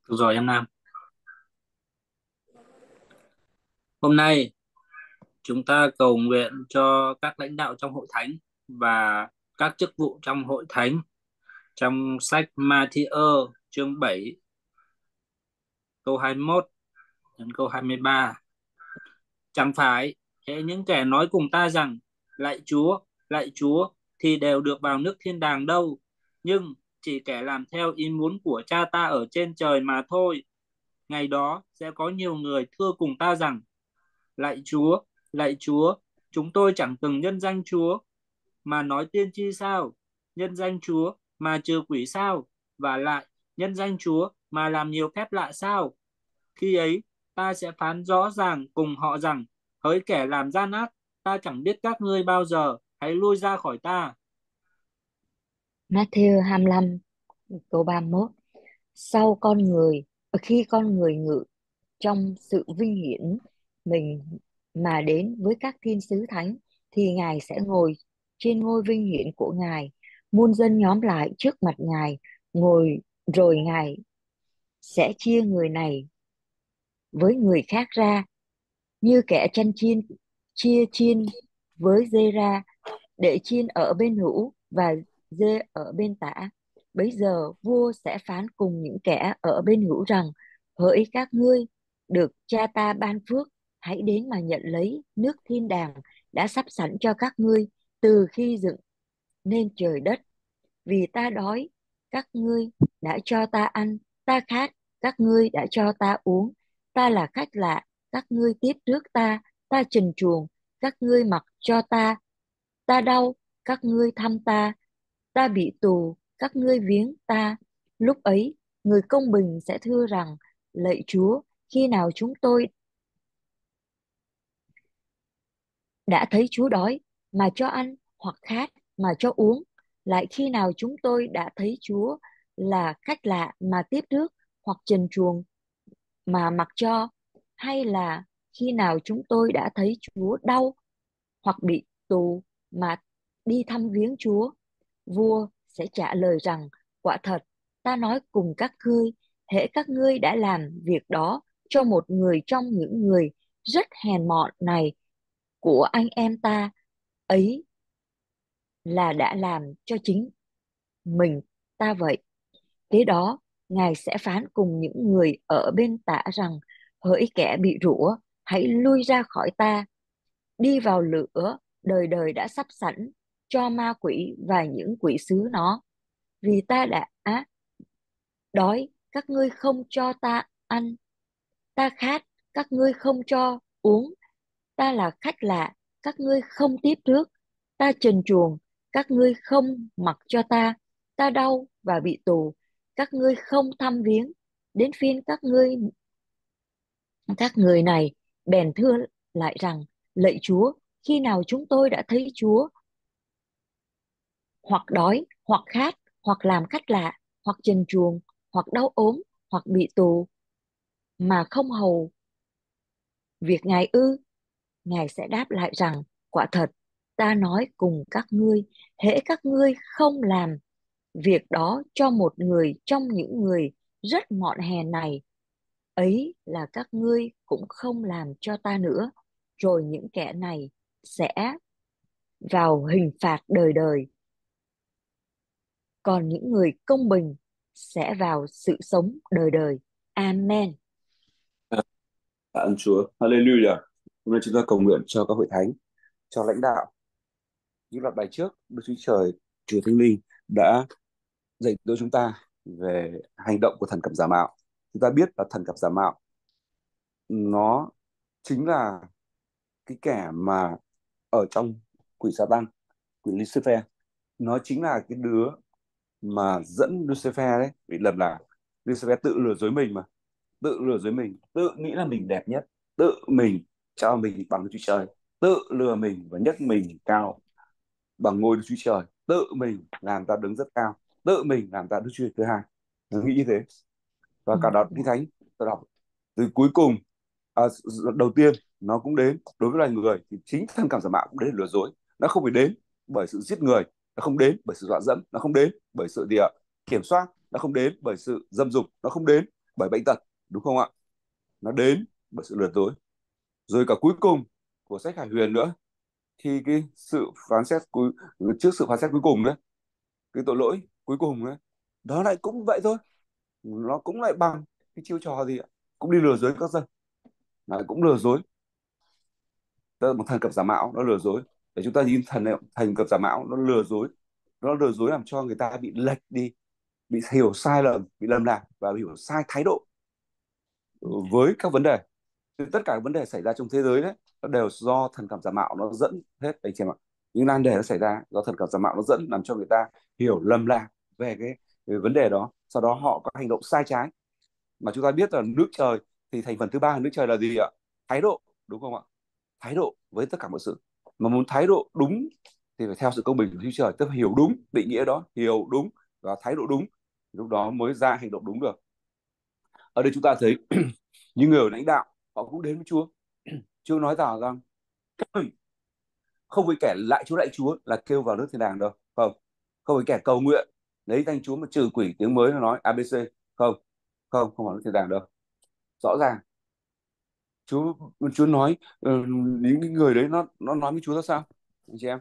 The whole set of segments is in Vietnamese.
Được rồi em Nam. Hôm nay chúng ta cầu nguyện cho các lãnh đạo trong hội thánh và các chức vụ trong hội thánh trong sách Ma-thi-ơ chương 7 câu 21 đến câu 23. Chẳng phải hễ những kẻ nói cùng ta rằng lạy Chúa thì đều được vào nước thiên đàng đâu, nhưng chỉ kẻ làm theo ý muốn của cha ta ở trên trời mà thôi. Ngày đó sẽ có nhiều người thưa cùng ta rằng: Lạy Chúa, chúng tôi chẳng từng nhân danh Chúa mà nói tiên tri sao? Nhân danh Chúa mà trừ quỷ sao? Và lại, nhân danh Chúa mà làm nhiều phép lạ sao? Khi ấy, ta sẽ phán rõ ràng cùng họ rằng: hỡi kẻ làm gian ác, ta chẳng biết các ngươi bao giờ, hãy lui ra khỏi ta. Matthew 25 câu 31. Khi con người ngự trong sự vinh hiển mình mà đến với các thiên sứ thánh, thì Ngài sẽ ngồi trên ngôi vinh hiển của Ngài. Muôn dân nhóm lại trước mặt Ngài, ngồi rồi Ngài sẽ chia người này với người khác ra, như kẻ chăn chiên chia chiên với dê ra, để chiên ở bên hữu và dê ở bên tả. Bấy giờ vua sẽ phán cùng những kẻ ở bên hữu rằng: hỡi các ngươi được cha ta ban phước, hãy đến mà nhận lấy nước thiên đàng đã sắp sẵn cho các ngươi từ khi dựng nên trời đất. Vì ta đói, các ngươi đã cho ta ăn; ta khát, các ngươi đã cho ta uống; ta là khách lạ, các ngươi tiếp rước ta; ta trần truồng, các ngươi mặc cho ta; ta đau, các ngươi thăm ta; ta bị tù, các ngươi viếng ta. Lúc ấy, người công bình sẽ thưa rằng: lạy Chúa, khi nào chúng tôi đã thấy Chúa đói mà cho ăn, hoặc khát mà cho uống? Lại khi nào chúng tôi đã thấy Chúa là khách lạ mà tiếp rước, hoặc trần truồng mà mặc cho? Hay là khi nào chúng tôi đã thấy Chúa đau hoặc bị tù mà đi thăm viếng Chúa? Vua sẽ trả lời rằng: quả thật, ta nói cùng các ngươi, hễ các ngươi đã làm việc đó cho một người trong những người rất hèn mọn này của anh em ta, ấy là đã làm cho chính mình ta vậy. Thế đó, Ngài sẽ phán cùng những người ở bên tả rằng: hỡi kẻ bị rủa, hãy lui ra khỏi ta, đi vào lửa đời đời đã sắp sẵn cho ma quỷ và những quỷ sứ nó. Vì ta đã đói, các ngươi không cho ta ăn; ta khát, các ngươi không cho uống; ta là khách lạ, các ngươi không tiếp rước; ta trần truồng, các ngươi không mặc cho ta; ta đau và bị tù, các ngươi không thăm viếng. Đến phiên các người này bèn thưa lại rằng: lạy Chúa, khi nào chúng tôi đã thấy Chúa hoặc đói, hoặc khát, hoặc làm khách lạ, hoặc trần truồng, hoặc đau ốm, hoặc bị tù mà không hầu việc Ngài ư? Ngài sẽ đáp lại rằng: quả thật, ta nói cùng các ngươi, hễ các ngươi không làm việc đó cho một người trong những người rất mọn hèn này, ấy là các ngươi cũng không làm cho ta nữa. Rồi những kẻ này sẽ vào hình phạt đời đời, còn những người công bình sẽ vào sự sống đời đời. Amen. Tạ ơn Chúa. Hallelujah. Hôm nay chúng ta cầu nguyện cho các hội thánh, cho lãnh đạo. Những loạt bài trước, Đức Chúa Trời, Chúa Thánh Linh đã dạy dỗ chúng ta về hành động của thần cẩm giả mạo. Chúng ta biết là thần cẩm giả mạo nó chính là cái kẻ mà ở trong quỷ Sa-tăng, quỷ Lucifer. Nó chính là cái đứa mà dẫn Lucifer đấy. Bị lầm là Lucifer tự lừa dối mình mà, tự lừa dối mình, tự nghĩ là mình đẹp nhất, tự mình cho mình bằng Đức Chúa Trời, tự lừa mình và nhấc mình cao bằng ngôi Đức Chúa Trời, tự mình làm ta đứng rất cao, tự mình làm ta Đức Chúa Trời thứ hai. Nó nghĩ như thế. Và Ừ, cả đoạn dạ. Kinh Thánh tôi đọc từ cuối cùng, đầu tiên nó cũng đến đối với loài người, thì chính thần cảm giả mạo cũng đến để lừa dối. Nó không phải đến bởi sự giết người, nó không đến bởi sự dọa dẫm, nó không đến bởi sự kiểm soát, nó không đến bởi sự dâm dục, nó không đến bởi bệnh tật, đúng không ạ? Nó đến bởi sự lừa dối. Rồi cả cuối cùng của sách Khải Huyền nữa, khi cái sự phán xét cuối, trước sự phán xét cuối cùng đấy, cái tội lỗi cuối cùng đấy, đó lại cũng vậy thôi, nó cũng lại bằng cái chiêu trò gì ạ, cũng đi lừa dối các dân, lại cũng lừa dối. Tức là một thần cập giả mạo nó lừa dối, để chúng ta nhìn thần cập giả mạo nó lừa dối, nó lừa dối làm cho người ta bị lệch đi, bị hiểu sai lầm, bị lầm lạc và hiểu sai thái độ với các vấn đề. Tất cả các vấn đề xảy ra trong thế giới đấy, nó đều do thần cảm giả mạo nó dẫn hết anh chị em ạ. Những nan đề nó xảy ra do thần cảm giả mạo nó dẫn, làm cho người ta hiểu lầm lạc về cái vấn đề đó, sau đó họ có hành động sai trái. Mà chúng ta biết là nước trời thì thành phần thứ ba của nước trời là gì ạ? Thái độ, đúng không ạ? Thái độ với tất cả mọi sự. Mà muốn thái độ đúng thì phải theo sự công bình của Chúa Trời, tức là hiểu đúng định nghĩa đó, hiểu đúng và thái độ đúng, lúc đó mới ra hành động đúng được. Ở đây chúng ta thấy những người lãnh đạo họ cũng đến với Chúa. Chúa nói rằng không phải kẻ lại Chúa là kêu vào nước thiên đàng đâu, không. Không phải kẻ cầu nguyện lấy danh Chúa mà trừ quỷ tiếng mới nó nói ABC, không, không vào nước thiên đàng đâu. Rõ ràng Chúa Chúa nói những cái người đấy nó nói với Chúa ra sao anh chị em,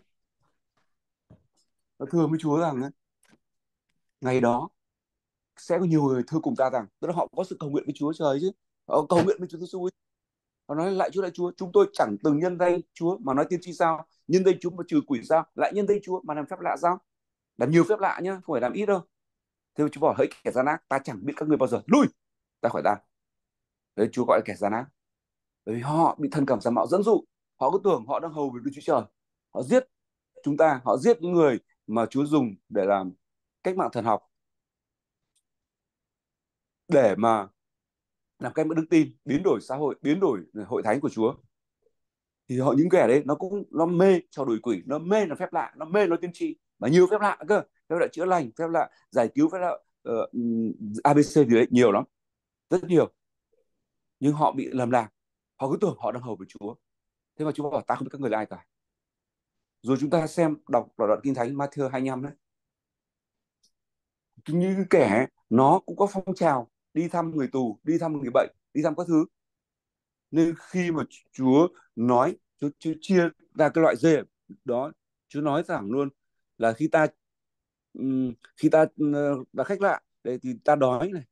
nó thưa với Chúa rằng ấy, ngày đó sẽ có nhiều người thưa cùng ta rằng, tức là họ có sự cầu nguyện với Chúa Trời chứ, họ cầu nguyện với Chúa Giêsu ấy. Họ nói lại Chúa, chúng tôi chẳng từng nhân danh Chúa mà nói tiên tri sao, nhân danh Chúa mà trừ quỷ sao, lại nhân danh Chúa mà làm phép lạ sao, làm nhiều phép lạ nhá, không phải làm ít đâu. Thế Chúa bảo hỡi kẻ gian ác, ta chẳng biết các ngươi bao giờ, lui ra khỏi ta. Đấy, Chúa gọi là kẻ gian ác, bởi vì họ bị thần cảm giả mạo dẫn dụ, họ cứ tưởng họ đang hầu việc Đức Chúa Trời, họ giết chúng ta, họ giết những người mà Chúa dùng để làm cách mạng thần học, để mà làm cách mạng đức tin, biến đổi xã hội, biến đổi hội thánh của Chúa. Thì họ, những kẻ đấy nó mê trao đổi quỷ, nó mê là phép lạ, nó mê nó tiên tri, mà nhiều phép lạ cơ, phép lạ chữa lành, phép lạ giải cứu, phép lạ ABC gì đấy nhiều lắm, rất nhiều. Nhưng họ bị lầm lạc, họ cứ tưởng họ đang hầu với Chúa. Thế mà Chúa bảo ta không biết các người là ai cả. Rồi chúng ta xem đọc đoạn kinh thánh Matthew 25 đấy, như kẻ nó cũng có phong trào đi thăm người tù, đi thăm người bệnh, đi thăm các thứ. Nên khi mà Chúa nói, Chúa chia ra cái loại dê đó, Chúa nói thẳng luôn là khi ta là khách lạ đây thì ta đói này,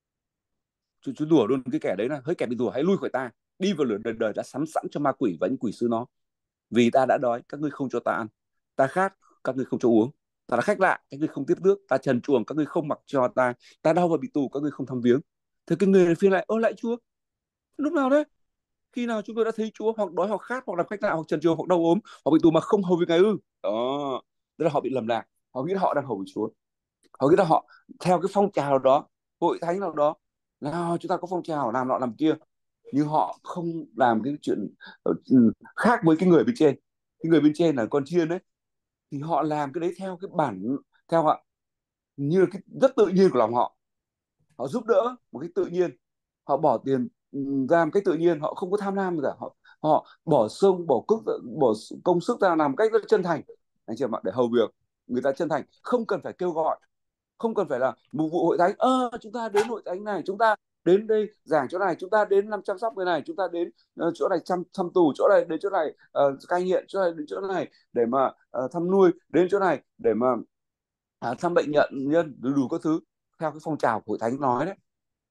Chúa đùa luôn cái kẻ đấy là hỡi kẻ bị rủa hãy lui khỏi ta, đi vào lửa đời đời đã sắm sẵn cho ma quỷ và những quỷ sứ nó, vì ta đã đói các ngươi không cho ta ăn, ta khát các ngươi không cho uống, ta là khách lạ các ngươi không tiếp nước, ta trần truồng các ngươi không mặc cho ta đau và bị tù các ngươi không thăm viếng. Thế cái người này phiên lại ơ lại Chúa, lúc nào đấy, khi nào chúng tôi đã thấy Chúa hoặc đói hoặc khát hoặc làm khách lạ hoặc trần truồng hoặc đau ốm hoặc bị tù mà không hầu việc Ngài ư? Đó, tức là họ bị lầm lạc, họ nghĩ là họ đang hầu việc Chúa, họ nghĩ là họ theo cái phong trào đó, hội thánh nào đó, nào chúng ta có phong trào làm nọ làm kia, nhưng họ không làm cái chuyện khác với cái người bên trên. Cái người bên trên là con chiên đấy, thì họ làm cái đấy theo cái bản, theo họ như cái rất tự nhiên của lòng họ, họ giúp đỡ một cách tự nhiên, họ bỏ tiền ra một cách tự nhiên, họ không có tham lam gì cả, họ bỏ sông bỏ công sức ra làm một cách rất chân thành anh chị em ạ, để hầu việc người ta chân thành, không cần phải kêu gọi, không cần phải là mục vụ hội thánh, chúng ta đến hội thánh này, chúng ta đến đây giảng chỗ này, chúng ta đến làm chăm sóc người này, chúng ta đến chỗ này chăm tù, chỗ này đến chỗ này cai nghiện, chỗ này đến chỗ này để mà thăm nuôi, đến chỗ này để mà thăm bệnh nhân đủ các thứ, theo cái phong trào của hội thánh nói đấy.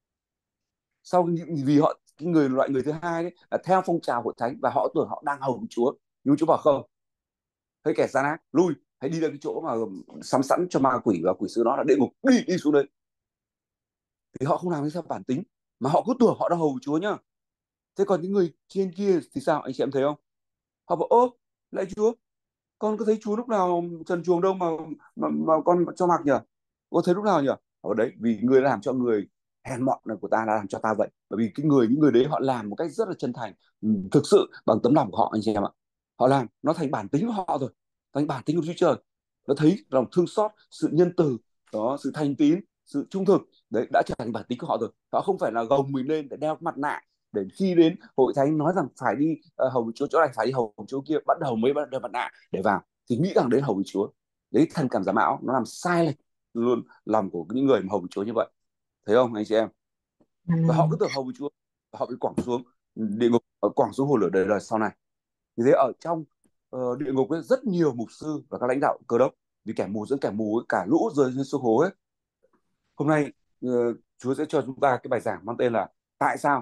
Sau vì họ cái loại người thứ hai đấy là theo phong trào hội thánh và họ tưởng họ đang hầu Chúa, nhưng Chúa bảo không, thấy kẻ gian ác lui, hãy đi đến cái chỗ mà sắm sẵn cho ma quỷ và quỷ sứ nó là địa ngục, đi xuống đây. Thì họ không làm theo bản tính, mà họ cứ tưởng họ đang hầu Chúa nhá. Thế còn những người trên kia thì sao anh chị em thấy không? Họ bảo lại Chúa, con có thấy Chúa lúc nào trần truồng đâu mà con cho mặc nhỉ? Có thấy lúc nào nhỉ? Ở đấy vì người làm cho người hèn mọn này của ta đã làm cho ta vậy. Bởi vì những người đấy họ làm một cách rất là chân thành, thực sự bằng tấm lòng của họ anh chị em ạ. Họ làm nó thành bản tính của họ rồi, thành bản tính của Chúa Trời. Nó thấy lòng thương xót, sự nhân từ, đó, sự thành tín, sự trung thực, đấy đã trở thành bản tính của họ rồi. Họ không phải là gồng mình lên để đeo mặt nạ, để khi đến hội thánh nói rằng phải đi hầu Chúa chỗ này, phải đi hầu chỗ kia, bắt đầu mới đeo mặt nạ để vào, thì nghĩ rằng đến hầu với Chúa. Đấy, thần cảm giả mạo nó làm sai lệch luôn lòng của những người mà hầu với Chúa như vậy, thấy không anh chị em? và họ cứ Amen. tưởng hầu với Chúa, và họ bị quẳng xuống địa ngục, quẳng xuống hồ lửa đời đời sau này. Vì thế ở trong địa ngục ấy, rất nhiều mục sư và các lãnh đạo cơ đốc, vì kẻ mù dẫn kẻ mù ấy, cả lũ rơi xuống hố ấy. Hôm nay Chúa sẽ cho chúng ta cái bài giảng mang tên là tại sao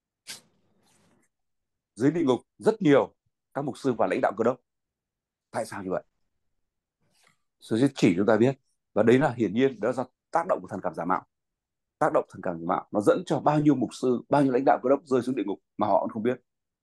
dưới địa ngục rất nhiều các mục sư và lãnh đạo cơ đốc. Tại sao như vậy? Chúa sẽ chỉ chúng ta biết, và đấy là hiển nhiên đó là do tác động của thần cảm giả mạo. Tác động thần cảm giả mạo nó dẫn cho bao nhiêu mục sư, bao nhiêu lãnh đạo cơ đốc rơi xuống địa ngục mà họ cũng không biết.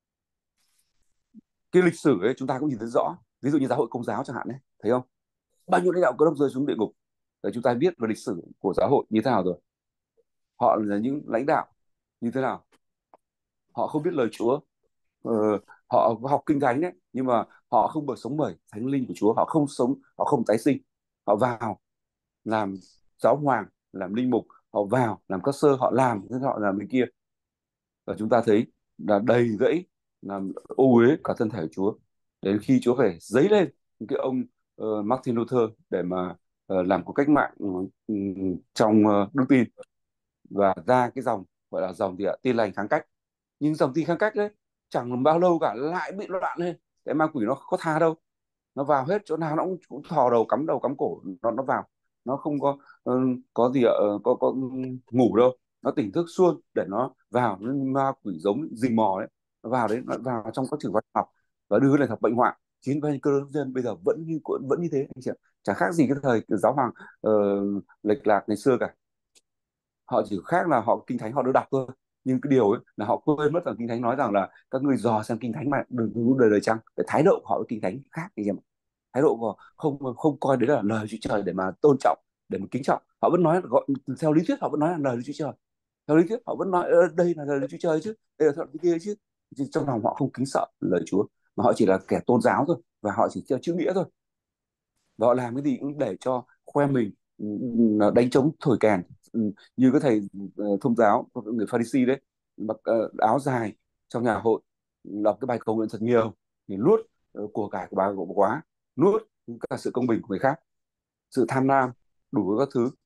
Cái lịch sử ấy chúng ta cũng nhìn thấy rõ, ví dụ như giáo hội Công giáo chẳng hạn đấy, thấy không, bao nhiêu lãnh đạo cơ đốc rơi xuống địa ngục. Để chúng ta biết về lịch sử của giáo hội như thế nào rồi. Họ là những lãnh đạo như thế nào, họ không biết lời Chúa. ờ, Họ học kinh thánh đấy, nhưng mà họ không được sống bởi thánh linh của Chúa, họ không sống, họ không tái sinh. Họ vào làm giáo hoàng, làm linh mục, họ vào làm các sơ, họ làm thế, họ làm bên kia, và chúng ta thấy là đầy rẫy, làm ô uế cả thân thể của Chúa. Đến khi Chúa phải dấy lên những cái ông Martin Luther để mà làm cuộc cách mạng trong đức tin, và ra cái dòng gọi là dòng gì ạ, Tin lành kháng cách. Nhưng dòng Tin kháng cách đấy chẳng bao lâu cả lại bị loạn lên. Cái ma quỷ nó có tha đâu, nó vào hết chỗ nào nó cũng thò đầu cắm cổ, nó vào, nó không có có gì ạ, có ngủ đâu, nó tỉnh thức suôn để nó vào. Ma quỷ giống rình mò đấy, nó vào đấy, nó vào trong các trường văn học và đưa lên học bệnh hoạn. Chính bên cơ đốc nhân bây giờ vẫn như thế anh chị ạ, chẳng khác gì cái thời giáo hoàng ờ, lệch lạc ngày xưa cả. Họ chỉ khác là họ kinh thánh họ được đọc thôi, nhưng cái điều ấy là họ quên mất rằng kinh thánh nói rằng là các ngươi dò xem kinh thánh mà đừng có đời đời chăng. Cái thái độ của họ với kinh thánh khác anh em ạ. Thái độ của không không coi đấy là lời Chúa Trời để mà tôn trọng, để mà kính trọng. Họ vẫn nói gọi theo lý thuyết, họ vẫn nói là lời Chúa Trời. Theo lý thuyết họ vẫn nói đây là lời Chúa Trời chứ, đây là theo cái kia chứ. Chứ trong lòng họ không kính sợ lời Chúa, mà họ chỉ là kẻ tôn giáo thôi, và họ chỉ theo chữ nghĩa thôi, và họ làm cái gì cũng để cho khoe mình, đánh trống thổi kèn. Như cái thầy thông giáo, người Pharisee đấy, mặc áo dài trong nhà hội, đọc cái bài cầu nguyện thật nhiều, thì nuốt của cải của bà của quá, nuốt cả sự công bình của người khác, sự tham lam, đủ các thứ.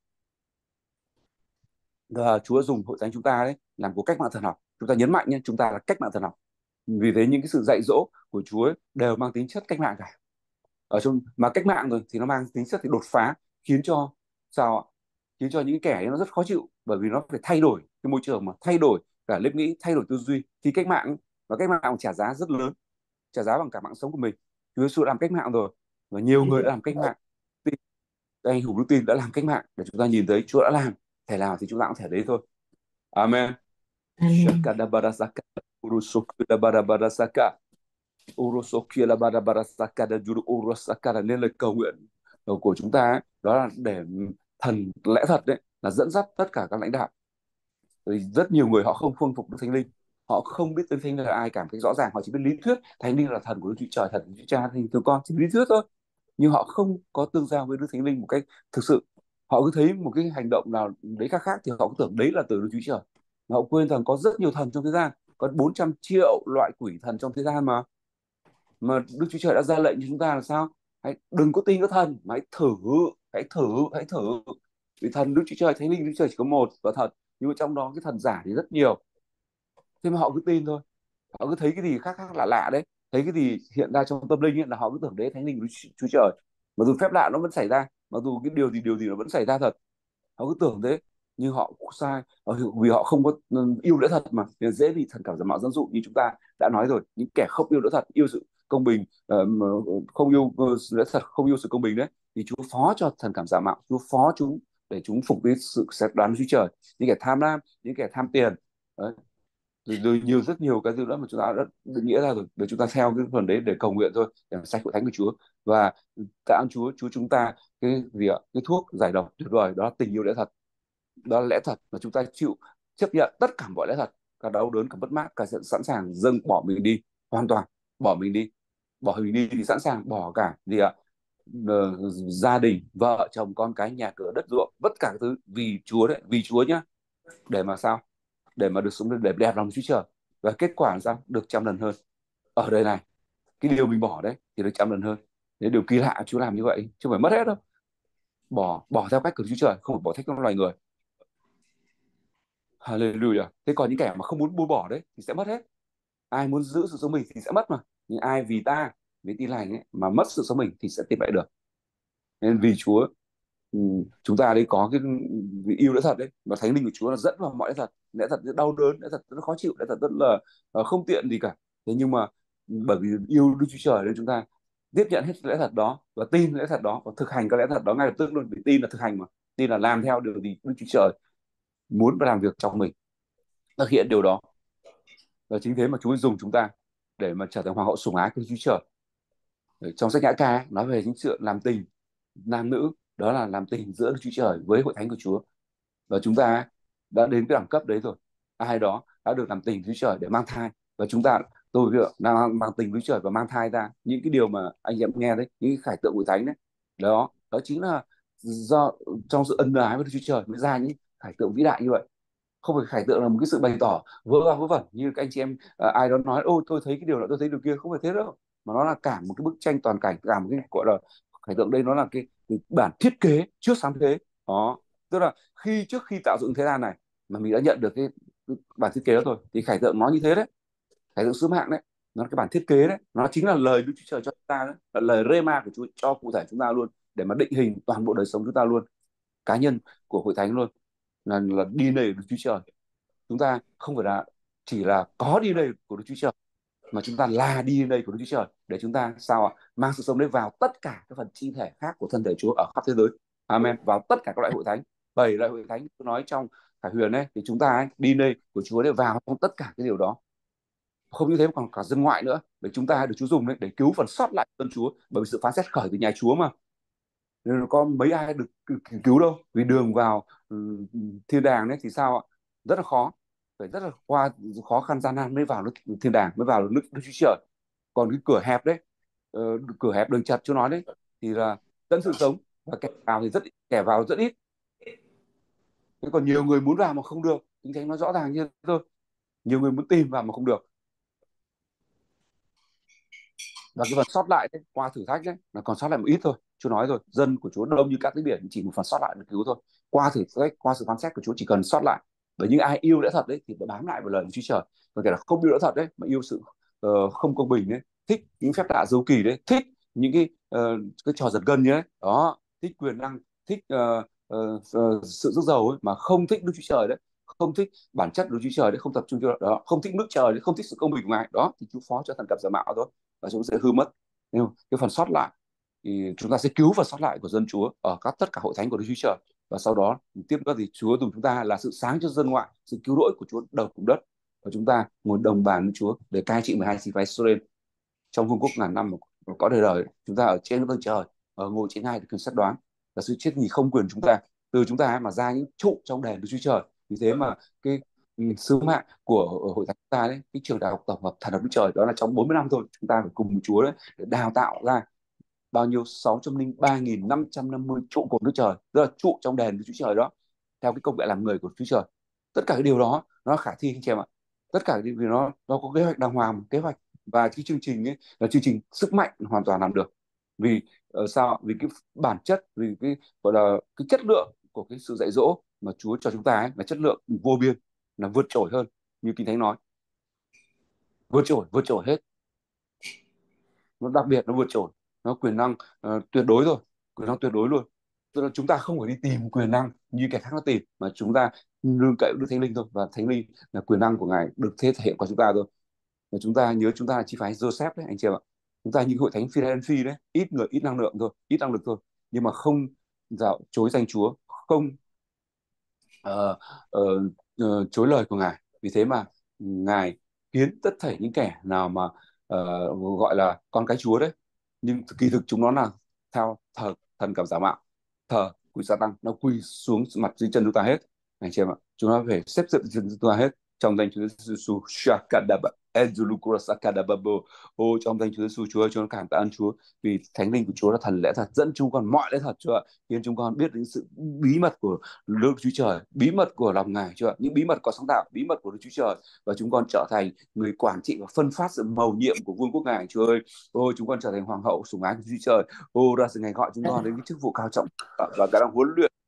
Và Chúa dùng hội thánh chúng ta đấy làm của cách mạng thần học. Chúng ta nhấn mạnh nhé, chúng ta là cách mạng thần học. Vì thế những cái sự dạy dỗ của Chúa ấy đều mang tính chất cách mạng cả. Ở trong mà cách mạng rồi thì nó mang tính chất thì đột phá, khiến cho sao ạ, khiến cho những kẻ ấy nó rất khó chịu, bởi vì nó phải thay đổi cái môi trường, mà thay đổi cả nếp nghĩ, thay đổi tư duy. Thì cách mạng, và cách mạng trả giá rất lớn, trả giá bằng cả mạng sống của mình. Chúa Giêsu làm cách mạng rồi, và nhiều người đã làm cách mạng. Các anh hùng đức tin đã làm cách mạng để chúng ta nhìn thấy Chúa đã làm, thể nào thì chúng ta cũng thể đấy thôi. Amen. Amen. Shakadabarasaka, urusokudabarabarasaka, urusokielabarabarassaka, juru urusaka. Nên lời cầu nguyện của chúng ta ấy, đó là để thần lẽ thật đấy là dẫn dắt tất cả các lãnh đạo. Vì rất nhiều người họ không phương phục Đức Thánh Linh, họ không biết Đức Thánh Linh là ai cả một cách rõ ràng, họ chỉ biết lý thuyết Thánh Linh là thần của Đức Chúa Trời, thần của Chúa Cha, thì thưa con chỉ lý thuyết thôi, nhưng họ không có tương giao với Đức Thánh Linh một cách thực sự. Họ cứ thấy một cái hành động nào đấy khác khác thì họ cứ tưởng đấy là từ Đức Chúa Trời, mà họ quên rằng có rất nhiều thần trong thế gian, có 400 triệu loại quỷ thần trong thế gian mà Đức Chúa Trời đã ra lệnh cho chúng ta là sao? Hãy đừng có tin các thần, mà hãy thử. Vì thần Đức Chúa Trời, Thánh Linh Đức Chúa Trời chỉ có một và thật, nhưng mà trong đó cái thần giả thì rất nhiều. Thế mà họ cứ tin thôi, họ cứ thấy cái gì khác khác lạ lạ đấy, thấy cái gì hiện ra trong tâm linh ấy, là họ cứ tưởng đấy Thánh Linh của Chúa Trời. Mặc dù phép lạ nó vẫn xảy ra, mặc dù cái điều gì nó vẫn xảy ra thật, họ cứ tưởng thế. Nhưng họ sai, vì họ không có yêu lẽ thật, mà nên dễ bị thần cảm giả mạo dẫn dụ. Như chúng ta đã nói rồi, những kẻ không yêu lẽ thật, yêu sự công bình, mà không yêu lẽ thật, không yêu sự công bình đấy, thì Chúa phó cho thần cảm giả mạo, Chúa phó chúng để chúng phục với sự xét đoán của Chúa Trời. Những kẻ tham lam, những kẻ tham tiền đấy, rồi rất nhiều cái thứ nữa mà chúng ta đã định nghĩa ra rồi, để chúng ta theo cái phần đấy để cầu nguyện thôi, để sạch hội thánh của Chúa. Và tạ ơn Chúa chúng ta cái gì ạ, cái thuốc giải độc tuyệt vời đó là tình yêu lẽ thật. Đó là lẽ thật mà chúng ta chịu chấp nhận tất cả mọi lẽ thật, cả đau đớn, cả mất mát, cả sự sẵn sàng dâng bỏ mình đi hoàn toàn. Bỏ mình đi, bỏ mình đi thì sẵn sàng bỏ cả gì ạ, gia đình, vợ chồng, con cái, nhà cửa, đất ruộng, tất cả các thứ vì Chúa đấy, vì Chúa nhá. Để mà sao, để mà được sống đẹp đẹp lòng Chúa Trời. Và kết quả là sao, được trăm lần hơn ở đời này. Cái điều mình bỏ đấy thì được trăm lần hơn. Đấy, điều kỳ lạ Chúa làm như vậy chứ không phải mất hết đâu. Bỏ theo cách của Chúa Trời, không phải bỏ theo cách của loài người. Hallelujah. Thế còn những kẻ mà không muốn buông bỏ đấy thì sẽ mất hết. Ai muốn giữ sự sống mình thì sẽ mất mà. Nhưng ai vì ta, vì tin lành ấy, mà mất sự sống mình thì sẽ tìm lại được. Nên vì Chúa, chúng ta đây có cái vì yêu lẽ thật đấy, và thánh linh của Chúa là dẫn vào mọi lẽ thật, lẽ thật rất đau đớn, lẽ thật rất khó chịu, lẽ thật rất là không tiện gì cả. Thế nhưng mà bởi vì yêu Đức Chúa Trời nên chúng ta tiếp nhận hết lẽ thật đó và tin lẽ thật đó và thực hành cái lẽ thật đó ngay lập tức luôn. Vì tin là thực hành mà, tin là làm theo điều gì Đức Chúa Trời muốn và làm việc trong mình, thực hiện điều đó. Và chính thế mà Chúa dùng chúng ta để mà trở thành hoàng hậu sủng ái của Đức Chúa Trời. Trong sách Nhã Ca ấy, nói về những sự làm tình nam nữ, đó là làm tình giữa Đức Chúa Trời với hội thánh của Chúa. Và chúng ta đã đến cái đẳng cấp đấy rồi. Ai đó đã được làm tình với Chúa Trời để mang thai, và chúng ta, tôi đang mang tình với Chúa Trời và mang thai ra những cái điều mà anh em nghe đấy, những cái khải tượng của thánh đấy. Đó, đó chính là do trong sự ân ái với Đức Chúa Trời mới ra những khải tượng vĩ đại như vậy. Không phải khải tượng là một cái sự bày tỏ vớ va vớ vẩn như các anh chị em ai đó nói ô tôi thấy cái điều đó, tôi thấy điều kia, không phải thế đâu. Mà nó là cả một cái bức tranh toàn cảnh, cả một cái gọi là khải tượng. Đây nó là cái bản thiết kế trước sáng thế. Đó, tức là trước khi tạo dựng thế gian này mà mình đã nhận được cái bản thiết kế đó rồi, thì khải tượng nó như thế đấy. Khải tượng sứ mạng đấy, nó là cái bản thiết kế đấy, nó chính là lời Đức Chúa Trời cho chúng ta đấy, là lời rema của Chúa cho cụ thể chúng ta luôn, để mà định hình toàn bộ đời sống chúng ta luôn, cá nhân của hội thánh luôn, là DNA của Đức Chúa Trời. Chúng ta không phải là chỉ là có DNA của Đức Chúa Trời, mà chúng ta là DNA của Đức Chúa Trời, để chúng ta sao ạ, mang sự sống đấy vào tất cả các phần chi thể khác của thân thể Chúa ở khắp thế giới. Amen. Vào tất cả các loại hội thánh, 7 loại hội thánh tôi nói trong Khải Huyền ấy, thì chúng ta ấy, DNA của Chúa để vào trong tất cả cái điều đó. Không như thế mà còn cả dân ngoại nữa, để chúng ta được Chúa dùng đấy để cứu phần sót lại dân Chúa, bởi vì sự phán xét khởi từ nhà Chúa mà. Nên có mấy ai được cứu đâu, vì đường vào thiên đàng đấy thì sao ạ, rất là khó, phải rất là khó khăn gian nan mới vào nước thiên đàng, mới vào nước Đức Chúa Trời. Còn cái cửa hẹp đấy, cửa hẹp đường chật Chúa nói đấy, thì là dẫn sự sống, và kẻ vào rất ít. Thế còn nhiều người muốn vào mà không được, Kinh Thánh nó rõ ràng như thế thôi. Nhiều người muốn tìm vào mà không được. Và cái phần sót lại đấy, qua thử thách đấy là còn sót lại một ít thôi. Chúa nói rồi, dân của Chúa đông như các cái biển, chỉ một phần sót lại được cứu thôi. Qua thử thách, qua sự phán xét của Chúa chỉ cần sót lại. Bởi những ai yêu lẽ thật đấy thì bám lại vào lời của Chúa Trời. Và kể là không yêu lẽ thật đấy, mà yêu sự không công bình đấy, thích những phép lạ dấu kỳ đấy, thích những cái trò giật gân như đấy, đó, thích quyền năng, thích sự rước dầu ấy, mà không thích Đức Chúa Trời đấy, không thích bản chất Đức Chúa Trời đấy, không tập trung cho đó, không thích nước trời đấy, không thích sự công bình của Ngài đó, thì Chúa phó cho thần cặp giả mạo thôi, và chúng sẽ hư mất. Nhưng cái phần sót lại thì chúng ta sẽ cứu phần sót lại của dân Chúa ở tất cả hội thánh của Đức Chúa Trời. Và sau đó tiếp các gì Chúa dùng chúng ta là sự sáng cho dân ngoại, sự cứu rỗi của Chúa đầu cùng đất, và chúng ta ngồi đồng bàn với Chúa để cai trị 12 chi phái Israel trong vương quốc ngàn năm có đời đời. Chúng ta ở trên vâng trời, ở ngồi trên hai quyền xét đoán, và sự chết nghỉ không quyền chúng ta, từ chúng ta mà ra những trụ trong đền Đức Chúa Trời. Vì thế mà cái sứ mạng của hội thánh chúng ta đấy, cái trường đại học tổng hợp thần học Đức Trời, đó là trong 40 năm thôi chúng ta phải cùng với Chúa đấy để đào tạo ra bao nhiêu 603.550 trụ cột Đức Trời, tức là trụ trong đền Đức Chúa Trời đó, theo cái công nghệ làm người của Đức Chúa Trời. Tất cả cái điều đó nó khả thi anh chị em ạ. Tất cả cái điều đó nó có kế hoạch đàng hoàng, kế hoạch, và cái chương trình ấy là chương trình sức mạnh hoàn toàn làm được. Vì sao? Vì cái bản chất, vì cái gọi là cái chất lượng của cái sự dạy dỗ mà Chúa cho chúng ta ấy, là chất lượng vô biên, là vượt trội hơn, như Kinh Thánh nói, vượt trội hết. Nó đặc biệt, nó vượt trội, nó quyền năng tuyệt đối rồi, quyền năng tuyệt đối luôn. Tức là chúng ta không phải đi tìm quyền năng như kẻ khác nó tìm, mà chúng ta nương cậy Đức Thánh Linh thôi, và Thánh Linh là quyền năng của Ngài được thể hiện qua chúng ta thôi. Và chúng ta nhớ, chúng ta là chi phái Joseph đấy anh chị em ạ. Chúng ta như hội thánh Philadelphia đấy, ít người, ít năng lượng thôi, ít năng lực thôi, nhưng mà không dạo chối danh Chúa, không ờ, ờ, chối lời của Ngài. Vì thế mà Ngài khiến tất thảy những kẻ nào mà gọi là con cái Chúa đấy, nhưng kỳ thực chúng nó là theo thờ thần cầm giả mạo, thờ quỷ sa tăng, nó quỳ xuống mặt dưới chân chúng ta hết anh chị em ạ. Chúng nó phải xếp dựng chân chúng ta hết trong danh Chúa Giêsu. Shakadaba Ezulukurasakadababo. Ô, trong danh Chúa Giêsu, Chúa ơi, chúng con cảm tạ ơn Chúa, vì Thánh Linh của Chúa là thần lẽ thật, dẫn chúng con mọi lẽ thật, Chúa ạ, khiến chúng con biết đến sự bí mật của Đức Chúa Trời, bí mật của lòng Ngài, Chúa ạ, những bí mật có sáng tạo, bí mật của Đức Chúa Trời, và chúng con trở thành người quản trị và phân phát sự mầu nhiệm của vương quốc Ngài, Chúa ơi. Ôi, chúng con trở thành hoàng hậu sủng ái của Chúa Trời. Ô, ra sự Ngài gọi chúng con đến cái chức vụ cao trọng và cái đang huấn luyện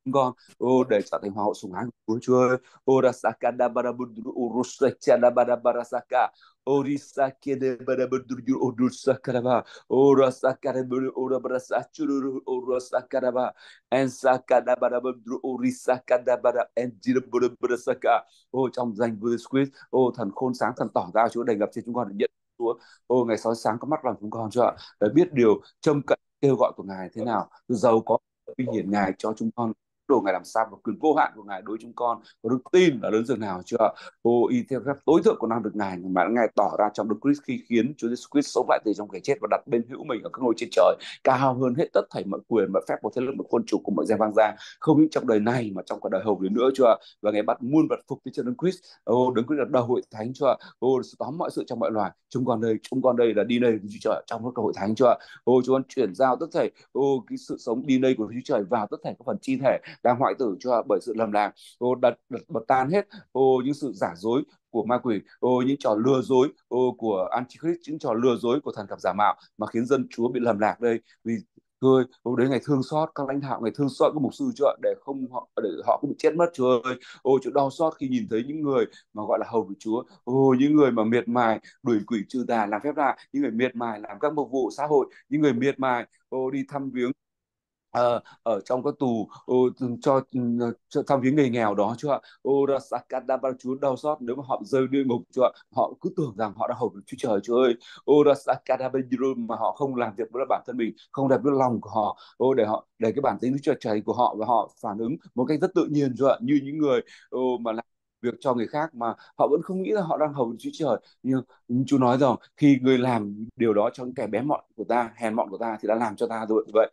chúng con, để trở thành hoàng hậu sủng ái của Chúa, Chúa ơi. Rasakada barabudru urusakada barabarasaka. Orisakede barabudru urusakadaba. Rasakada urabarasachuru urusakadaba. Ensakada barabudru urisakada bara enjiraburasaka. Trong danh Vua Giêsu Christ, thần khôn sáng, thần tỏ ra Chúa đầy ngập trên chúng con để nhận Chúa. Ngày soi sáng có mắt lòng chúng con Chúa ạ, để biết điều trông cậy kêu gọi của Ngài thế nào, giàu có uy hiển Ngài cho chúng con, đồ Ngài làm sao và quyền vô hạn của Ngài đối với chúng con có đức tin là lớn dường nào chưa ạ. Y theo phép tối thượng của năng lực Ngài mà Ngài tỏ ra trong Đức Christ khi khiến Chúa Giêsu Christ sống lại từ trong kẻ chết và đặt bên hữu mình ở các ngôi trên trời, cao hơn hết tất thảy mọi quyền, mọi phép, mọi thế lực, mọi quân chủ cùng mọi danh vang gia, không những trong đời này mà trong cả đời hầu đến nữa chưa ạ. Và Ngài bắt muôn vật phục trên Đấng Christ. Đấng Christ là đầu hội thánh chưa ạ. Tóm mọi sự trong mọi loài. Chúng con đây là DNA của Chúa Trời trong các hội thánh chưa ạ. Chúng con chuyển giao tất thảy cái sự sống DNA của Chúa Trời vào tất thảy các phần chi thể đang hoại tử cho bởi sự lầm lạc. Đặt bật tan hết những sự giả dối của ma quỷ, những trò lừa dối của Antichrist, những trò lừa dối của thần cặp giả mạo mà khiến dân Chúa bị lầm lạc đây. Vì Chúa ơi, đấy Ngài thương xót các lãnh đạo, Ngài thương xót các mục sư Chúa, để họ không bị chết mất Chúa ơi. Chúa đau xót khi nhìn thấy những người mà gọi là hầu của Chúa, những người mà miệt mài đuổi quỷ trừ tà làm phép lạ, những người miệt mài làm các mục vụ xã hội, những người miệt mài đi thăm viếng ở trong các tù, cho thăm viếng người nghèo đó chưa ạ. Rasakadabara, Chúa đau xót nếu mà họ rơi địa ngục chưa ạ. Họ cứ tưởng rằng họ đã hầu được Chúa Trời Chúa ơi. Rasakadabara, mà họ không làm việc với bản thân mình, không làm với lòng của họ, để cái bản tính Chúa Trời của họ, và họ phản ứng một cách rất tự nhiên chưa ạ, như những người mà làm việc cho người khác mà họ vẫn không nghĩ là họ đang hầu Chúa Trời. Nhưng Chúa nói rằng khi người làm điều đó cho những kẻ bé mọn của ta, hèn mọn của ta, thì đã làm cho ta rồi. Vậy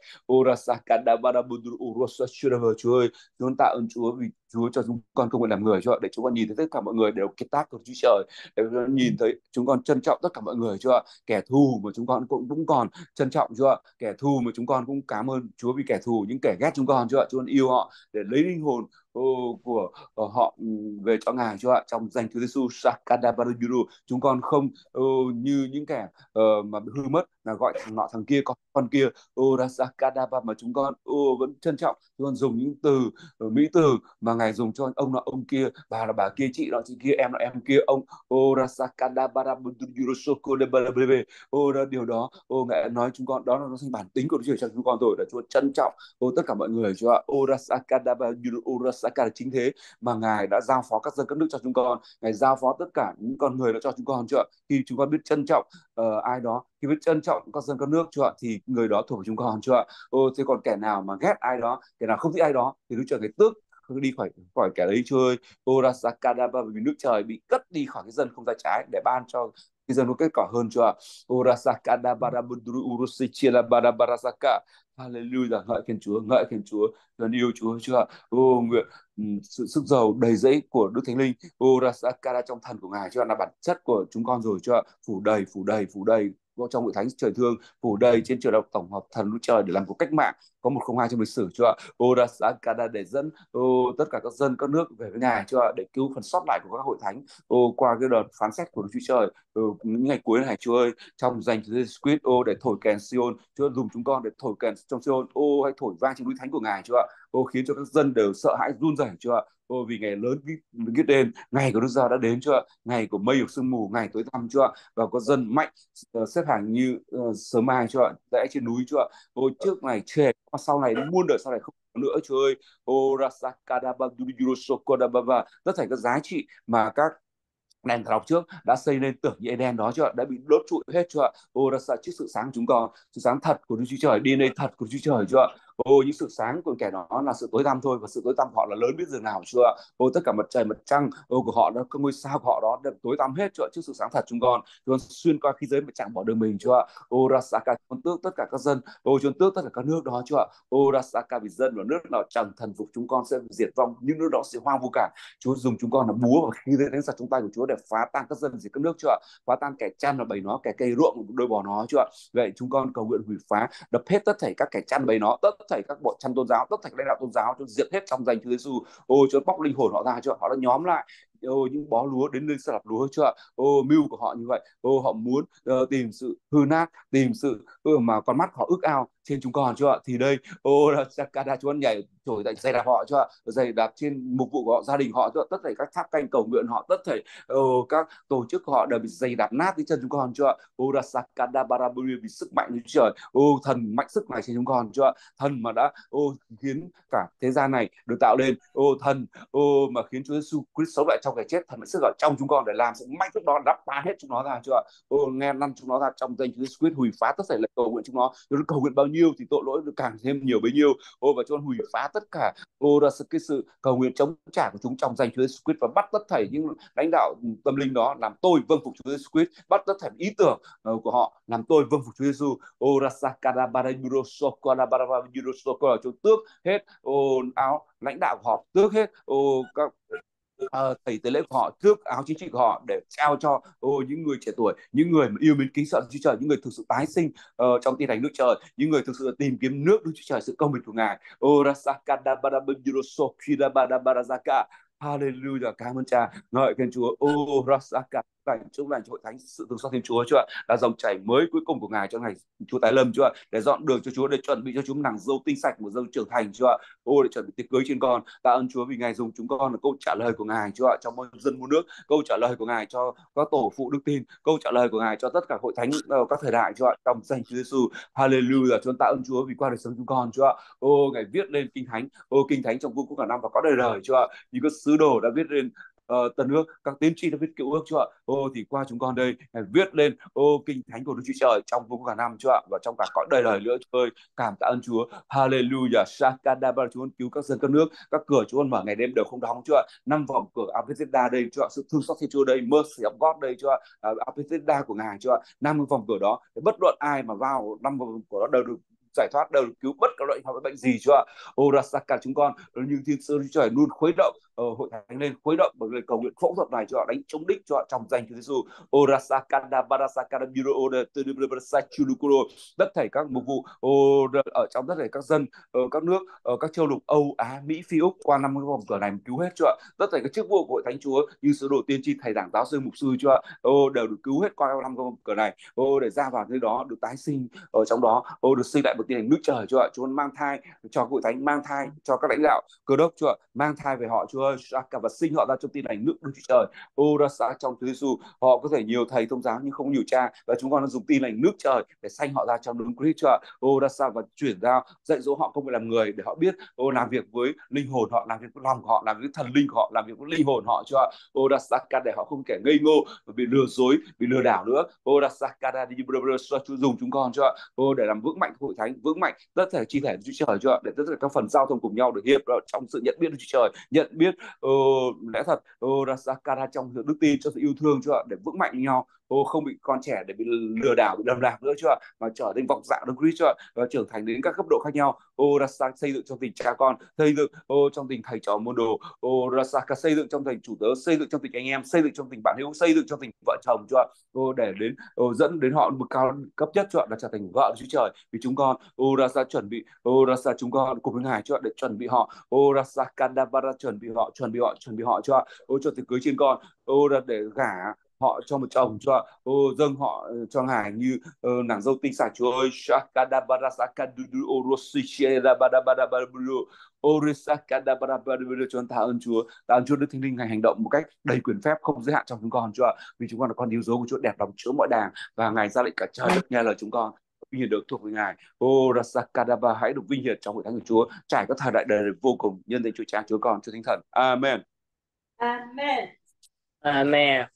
Chúa ơi, chúng con tạ ơn Chúa vì Chúa cho chúng con cơ hội làm người Chúa, để chúng con nhìn thấy tất cả mọi người đều kiệt tác của Chúa Trời, để nhìn thấy chúng con trân trọng tất cả mọi người Chúa. Kẻ thù mà chúng con cũng còn trân trọng Chúa, kẻ thù mà chúng con cũng cảm ơn Chúa vì kẻ thù, những kẻ ghét chúng con Chúa, chúng con yêu họ để lấy linh hồn của họ về cho Ngài Chúa ạ. Trong danh Chúa Giêsu, Sakadabaruyuru, chúng con không như những kẻ mà hư mất, là gọi thằng nọ thằng kia con kia, Rasakadaba, mà chúng con vẫn trân trọng, chúng con dùng những từ mỹ từ mà Ngài dùng cho ông nọ ông kia, bà là bà kia, chị nọ chị kia, em nọ em kia, ông điều đó Ngài nói chúng con đó là nó thành bản tính của Chúa cho chúng con rồi, là Chúa trân trọng tất cả mọi người Chúa ạ. Chính thế mà Ngài đã giao phó các dân các nước cho chúng con, Ngài giao phó tất cả những con người đó cho chúng con Chúa ạ. Khi chúng con biết trân trọng ai đó, khi biết trân trọng các dân các nước Chúa ạ, thì người đó thuộc về chúng con Chúa ạ. Thế còn kẻ nào mà ghét ai đó, kẻ nào không thích ai đó, thì Đức Chúa Trời tước đi khỏi khỏi kẻ đấy Chúa ơi. Rasakadaba, vì nước trời bị cất đi khỏi cái dân không tay trái để ban cho cái dân có kết quả hơn Chúa ạ. Rasakadabarabuduru. Hallelujah, ngợi khen Chúa, ngợi khen Chúa, thân yêu Chúa Chúa ạ. Nguyện sự sức giàu đầy dẫy của Đức Thánh Linh, Rasakada, trong thần của Ngài Chúa là bản chất của chúng con rồi Chúa ạ. Phủ đầy trong hội thánh trời thương, phủ đầy trên trường đại tổng hợp thần Đức Trời để làm cuộc cách mạng có 102 trong lịch sử Chúa ạ. Rasakada, để dẫn tất cả các dân các nước về với Ngài Chúa ạ, để cứu phần sót lại của các hội thánh qua cái đợt phán xét của Đức Chúa Trời những ngày cuối này Chúa ơi. Trong danh Chúa Jesus Christ, để thổi kèn Sion Chúa, dùng chúng con để thổi kèn trong Sion, hãy thổi vang trên núi thánh của Ngài Chúa ạ. Khiến cho các dân đều sợ hãi run rẩy Chúa ạ. Vì ngày lớn biết đến, ngày của Đức Giêsu đã đến Chúa ạ. Ngày của mây của sương mù, ngày tối tăm Chúa ạ. Và có dân mạnh xếp hàng như sớm mai Chúa ạ, rẽ trên núi Chúa ạ. Trước này trẻ, sau này muôn đời sau này không có nữa Chúa ơi. Rasakadaba, tất thảy các giá trị mà các đèn thờ trước đã xây lên tưởng như Eden đó chưa, đã bị đốt trụi hết chưa. Đã sợ trước sự sáng chúng con, sự sáng thật của Đức Chúa Trời, DNA thật của Đức Chúa Trời chưa. Những sự sáng của kẻ đó là sự tối tăm thôi, và sự tối tăm của họ là lớn biết dường nào chưa. Tất cả mặt trời mặt trăng của họ đó, các ngôi sao của họ đó đã tối tăm hết chưa, trước sự sáng thật chúng con xuyên qua khí giới mà chẳng bỏ đường mình chưa. Rasaka, con tước tất cả các dân, chúng tước tất cả các nước đó chưa. Rasaka, vì dân và nước nào chẳng thần phục chúng con sẽ diệt vong, những nước đó sẽ hoang vu cả. Chúa dùng chúng con là búa và khí giới đánh giặc trong tay của Chúa để phá tan các dân diệt các nước chưa ạ, phá tan kẻ chăn và bầy nó, kẻ cây ruộng đôi bò nó chưa ạ. Vậy chúng con cầu nguyện hủy phá, đập hết tất thảy các kẻ chăn bầy nó, tất thảy các bộ chăn tôn giáo, tất thảy lãnh đạo tôn giáo, cho diệt hết trong danh Chúa Giêsu. Chúa bóc linh hồn họ ra chưa, họ đã nhóm lại những bó lúa đến nơi sắp đặt lúa chưa ạ. Mưu của họ như vậy. Họ muốn tìm sự hư nát, tìm sự mà con mắt họ ước ao trên chúng con chưa ạ. Thì đây là Sakada, Chúa nhảy trổi tại giày đạp họ chưa ạ, giày đạp trên mục vụ của họ, gia đình họ chưa ạ. Tất thảy các tháp canh cầu nguyện họ, tất thảy các tổ chức của họ đều bị giày đạp nát dưới chân chúng con chưa ạ. Là Sakada Baraburi, vì sức mạnh của Chúa Trời. Thần mạnh sức này trên chúng con chưa ạ. Thần mà đã khiến cả thế gian này được tạo lên. Thần mà khiến Chúa Giêsu Christ sống lại trong cái chết, thần mạnh sức ở trong chúng con để làm sự mạnh sức đó đắp phá hết chúng nó ra chưa ạ. Nghe năn chúng nó ra trong danh Chúa Giêsu Christ, hủy phá tất cả lệnh cầu nguyện chúng nó. Nếu cầu nguyện bao nhiêu thì tội lỗi được càng thêm nhiều bấy nhiêu. Và cho hủy phá tất cả là cái sự cầu nguyện chống trả của chúng trong danh Chúa Giêsu Christ, và bắt tất thảy những lãnh đạo tâm linh đó làm tôi vâng phục Chúa Giêsu Christ, bắt tất thảy ý tưởng của họ làm tôi vâng phục Chúa Giêsu. Rasakada Baraburo Sokola Baraburo Sokola, cho tước hết áo lãnh đạo của họ, tước hết các thầy tế lễ của họ, tước áo chính trị của họ, để trao cho những người trẻ tuổi, những người mà yêu mến kính sợ Chúa Trời, những người thực sự tái sinh trong tin lành nước trời, những người thực sự tìm kiếm nước Đức Chúa Trời, sự công bình của Ngài. Hallelujah, cảm ơn Cha, ngợi khen Chúa. Rasaka, chúc lành cho hội thánh sự thương xót thêm Chúa Chúa, là dòng chảy mới cuối cùng của Ngài cho ngày Chúa tái lâm Chúa, để dọn đường cho Chúa, để chuẩn bị cho chúng nàng dâu tinh sạch, một dâu trưởng thành Chúa. Để chuẩn bị tiệc cưới trên con. Tạ ơn Chúa vì Ngài dùng chúng con là câu trả lời của Ngài Chúa ạ, trong dân muôn nước, câu trả lời của Ngài cho các tổ phụ đức tin, câu trả lời của Ngài cho tất cả hội thánh các thời đại Chúa ạ, trong danh Chúa Giêsu. Hallelujah, chúng tạ ơn Chúa vì qua đời sống chúng con Chúa ạ. Ngài viết lên kinh thánh, kinh thánh trong vương quốc cả năm và có đời đời Chúa ạ, như các sứ đồ đã viết lên tân ước, các tiên tri đã viết cựu ước Chúa ạ. Thì qua chúng con đây, Ngài viết lên kinh thánh của Đức Chúa Trời trong vương quốc cả năm Chúa ạ, và trong cả cõi đời đời nữa Chúa ơi. Cảm tạ ơn Chúa. Hallelujah. Shakadaba, Chúa cứu các dân các nước, các cửa Chúa mở ngày đêm đều không đóng Chúa ạ. Năm vòng cửa Bethesda đây Chúa ạ, sự thương xót Thiên Chúa đây, mercy of God đây Chúa ạ, Bethesda của Ngài Chúa ạ. Năm vòng cửa đó, bất luận ai mà vào năm vòng cửa đó đều được giải thoát, đều được cứu bất cả loại bệnh gì Chúa ạ. Rasaka, chúng con như Thiên sứ Chúa Trời luôn khuấy động hội thánh lên, khuấy động bởi lời cầu nguyện phẫu thuật này Chúa ạ, đánh chống đích Chúa ạ, trong danh Chúa Giêsu. Rasakada Barasakada Biro tất thảy các mục vụ ở trong tất thảy các dân các nước các châu lục Âu Á Mỹ Phi Úc qua năm vòng cửa này cứu hết Chúa ạ. Tất thảy các chức vụ của hội thánh Chúa như sứ đồ tiên tri thầy giảng giáo sư mục sư Chúa ạ, đều được cứu hết qua năm vòng cửa này, để ra vào nơi đó được tái sinh ở trong đó, được sinh lại một tin lành nước trời Chúa ạ. Chúa mang thai cho hội thánh, mang thai cho các lãnh đạo cơ đốc Chúa ạ, mang thai về họ Chúa ơi, và sinh họ ra trong tin lành nước Đức Chúa Trời. Ra xã trong Chúa Giêsu, họ có thể nhiều thầy thông giáo nhưng không nhiều cha, và chúng con đã dùng tin lành nước trời để sanh họ ra trong đúng Christ Chúa ạ. Ra sao và chuyển giao dạy dỗ họ không phải làm người, để họ biết làm việc với linh hồn họ, làm việc với lòng của họ, làm việc với thần linh của họ, làm việc với linh hồn họ Chúa ạ. Ra sao để họ không kẻ ngây ngô bị lừa dối, bị lừa đảo nữa. Ra sao đi Chúa dùng chúng con Chúa ạ, để làm vững mạnh hội thánh, vững mạnh tất cả chi thể Chúa Trời Chúa ạ, để tất cả các phần giao thông cùng nhau được hiệp trong sự nhận biết Chúa Trời, nhận biết lẽ thật, Rasakara trong sự đức tin, trong sự yêu thương Chúa ạ, để vững mạnh nhau, không bị con trẻ để bị lừa đảo, bị lầm lạc nữa Chúa ạ, mà trở thành vọng dạng Đức Christ Chúa ạ, và trưởng thành đến các cấp độ khác nhau. Rasa xây dựng trong tình cha con, xây dựng trong tình thầy trò môn đồ, Rasaka xây dựng trong tình chủ tớ, xây dựng trong tình anh em, xây dựng trong tình bạn hữu, xây dựng trong tình vợ chồng Chúa ạ, để đến dẫn đến họ một cao cấp nhất Chúa ạ, là trở thành vợ Chúa Trời vì chúng con. Rasa chuẩn bị, Rasa chúng con cùng với Ngài Chúa ạ, để chuẩn bị họ, Rasa Kadabara chuẩn bị họ, chuẩn bị họ Chúa ạ, cho tiệc cưới trên con, để gả họ cho một chồng Chúa ạ, dâng họ cho Ngài như nàng dâu tinh xảo Chúa ơi. Shakadabara Sakadudu Orosichelabadabadabaru Orisakadabarabaru. Cho tạ ơn Chúa, tạ ơn Chúa Đức Thánh Linh Ngài hành động một cách đầy quyền phép không giới hạn trong chúng con Chúa ạ, vì chúng con là con yêu dấu của Chúa, đẹp lòng chứa mọi đàng, và Ngài ra lệnh cả trời đất nghe lời chúng con. Vinh hiển được thuộc về Ngài. Rasakadaba, hãy được vinh hiển trong hội thánh của Chúa, trải các thời đại đời vô cùng, nhân danh Chúa Cha, Chúa Con, Chúa Thánh Thần. Amen. Amen. Amen.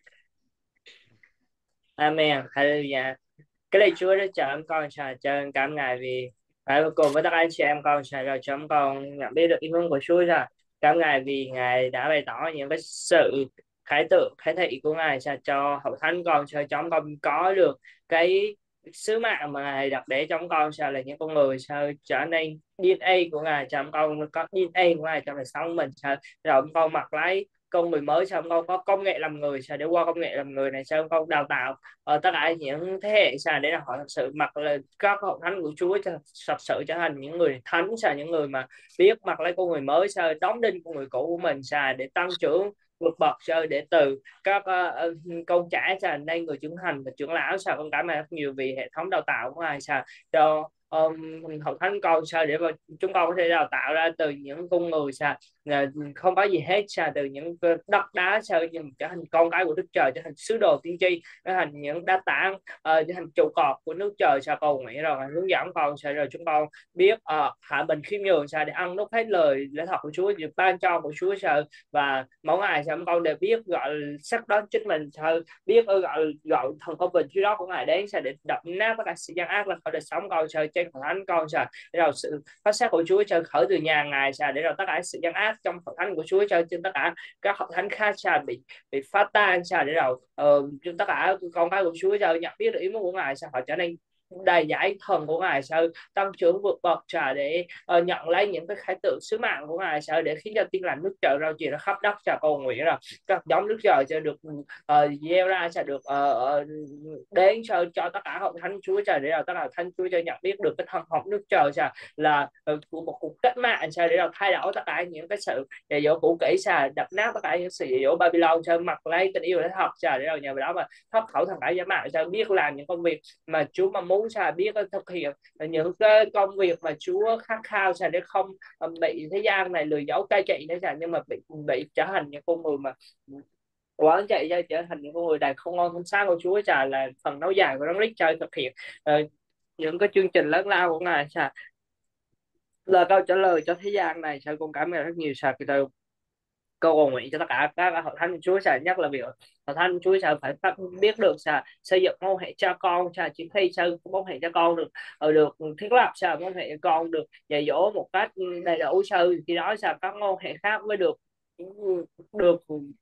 Amen. Hallelujah. Cái lạy Chúa đã chở con chào chân cảm Ngài vì phải cùng với tất cả anh chị em con chào rồi chúng con nhận biết được ý hướng của Chúa ra. Cảm Ngài vì Ngài đã bày tỏ những cái sự khải tượng, khải thị của Ngài cho hậu thánh con, cho chúng con có được cái sứ mạng mà Ngài đặt để trong con sao là những con người sao trở nên DNA của Ngài, cho con có DNA của Ngài trong đời sống mình sao, rồi con mặc lấy con người mới, sao con có công nghệ làm người, sao để qua công nghệ làm người này, sao con đào tạo tất cả những thế hệ sao để họ thật sự mặc là các hội thánh của Chúa thật sự trở thành những người thánh, sao những người mà biết mặc lấy con người mới, sao đóng đinh con người cũ của mình sao để tăng trưởng vượt bậc sao để từ các con trẻ sao nên người trưởng thành và trưởng lão sao. Con cảm ơn rất nhiều vì hệ thống đào tạo của ngài sao cho hội thánh con sao để mà chúng con có thể đào tạo ra từ những con người sao không có gì hết sao, từ những đất đá sao trở thành con cái của Đức Trời, trở thành sứ đồ tiên tri, trở thành những đá tảng, trở thành trụ cột của nước Trời sao. Cầu nguyện rồi hướng dẫn con sao rồi chúng con biết hạ mình khiêm nhường sao để ăn nốt hết lời lẽ thật của Chúa, được ban cho của Chúa sao. Và mỗi ngày sao con đều biết gọi sắc đón chính mình sao, biết gọi thần công bình Chúa đó của ngài đến sao để đập nát tất cả sự gian ác lên khỏi đời sống con sao, trên hội thánh con sao để rồi sự phát sát của Chúa sao khởi từ nhà ngài sao, để rồi tất cả sự gian ác trong hội thánh của Chúa sao trên tất cả các hội thánh khác sao bị phá tan sao, để rồi tất cả con cái của Chúa sao nhận biết được ý muốn của ngài sao, họ trở nên đầy giải thần của ngài sao, tăng trưởng vượt bậc sao để nhận lấy những cái khải tượng sứ mạng của ngài sao, để khiến cho tiên lành nước Trời rao truyền ra khắp đất sao. Cầu nguyện rồi các giống nước Trời sẽ được gieo ra sẽ được đến sao cho tất cả hội thánh Chúa trời, để là tất cả thánh Chúa cho nhận biết được cái thân học nước Trời sao là của một cuộc cách mạng sao, để là thay đổi tất cả những cái sự dạy dỗ cũ kỹ sao, đập nát tất cả những sự dạy dỗ Babylon sao, mặc lấy tình yêu để học sao, để là nhờ vào đó mà thoát khẩu thằng cải giả mạo sao, biết làm những công việc mà Chúa mong muốn sao, biết thực hiện những cái công việc mà Chúa khát khao sao, để không bị thế gian này lừa dối cai trị đấy sao, nhưng mà bị trở thành những con người mà quán chạy ra trở thành những con người đạt không ngon không sáng của Chúa trời, là phần nối dài của Đấng Christ chơi thực hiện những cái chương trình lớn lao của ngài sao, là câu trả lời cho thế gian này sao. Con cảm ơn rất nhiều sao cái câu cầu nguyện cho tất cả các hội thánh Chúa sao, nhất là việc hội thánh Chúa sao phải biết được sao xây dựng mối hệ cha con sao, chỉ khi sao mối hệ cha con được được thiết lập sao, mối hệ con được dạy dỗ một cách đầy đủ sao, khi đó sao các mối hệ khác mới được được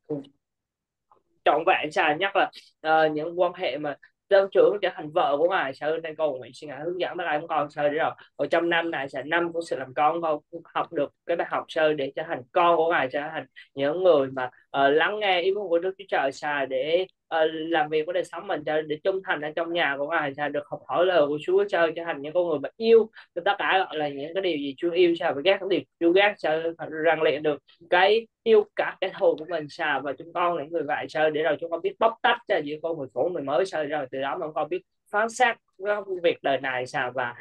trọn vẹn sao, nhất là những quan hệ mà tăng trưởng trở thành vợ của ngài sao. Nên cầu nguyện xin ngài hướng dẫn tất cả chúng con sao, để rồi ở trong năm này sẽ năm của sự làm con học được cái bài học sơ để trở thành con của ngài, trở thành những người mà lắng nghe ý muốn của Đức Chúa Trời sao, để làm việc của đời sống mình cho để trung thành ở trong nhà của ngài sao, được học hỏi lời của Chúa sao, trở thành những con người mà yêu tất cả gọi là những cái điều gì Chúa yêu sao, và ghét cái điều Chúa ghét sao, rèn luyện được cái yêu cả cái thù của mình sao. Và chúng con là những người vậy sao, để rồi chúng con biết bóc tách ra giữa con người cũ người mới sao, rồi từ đó mà chúng con biết phán xét cái việc đời này sao, và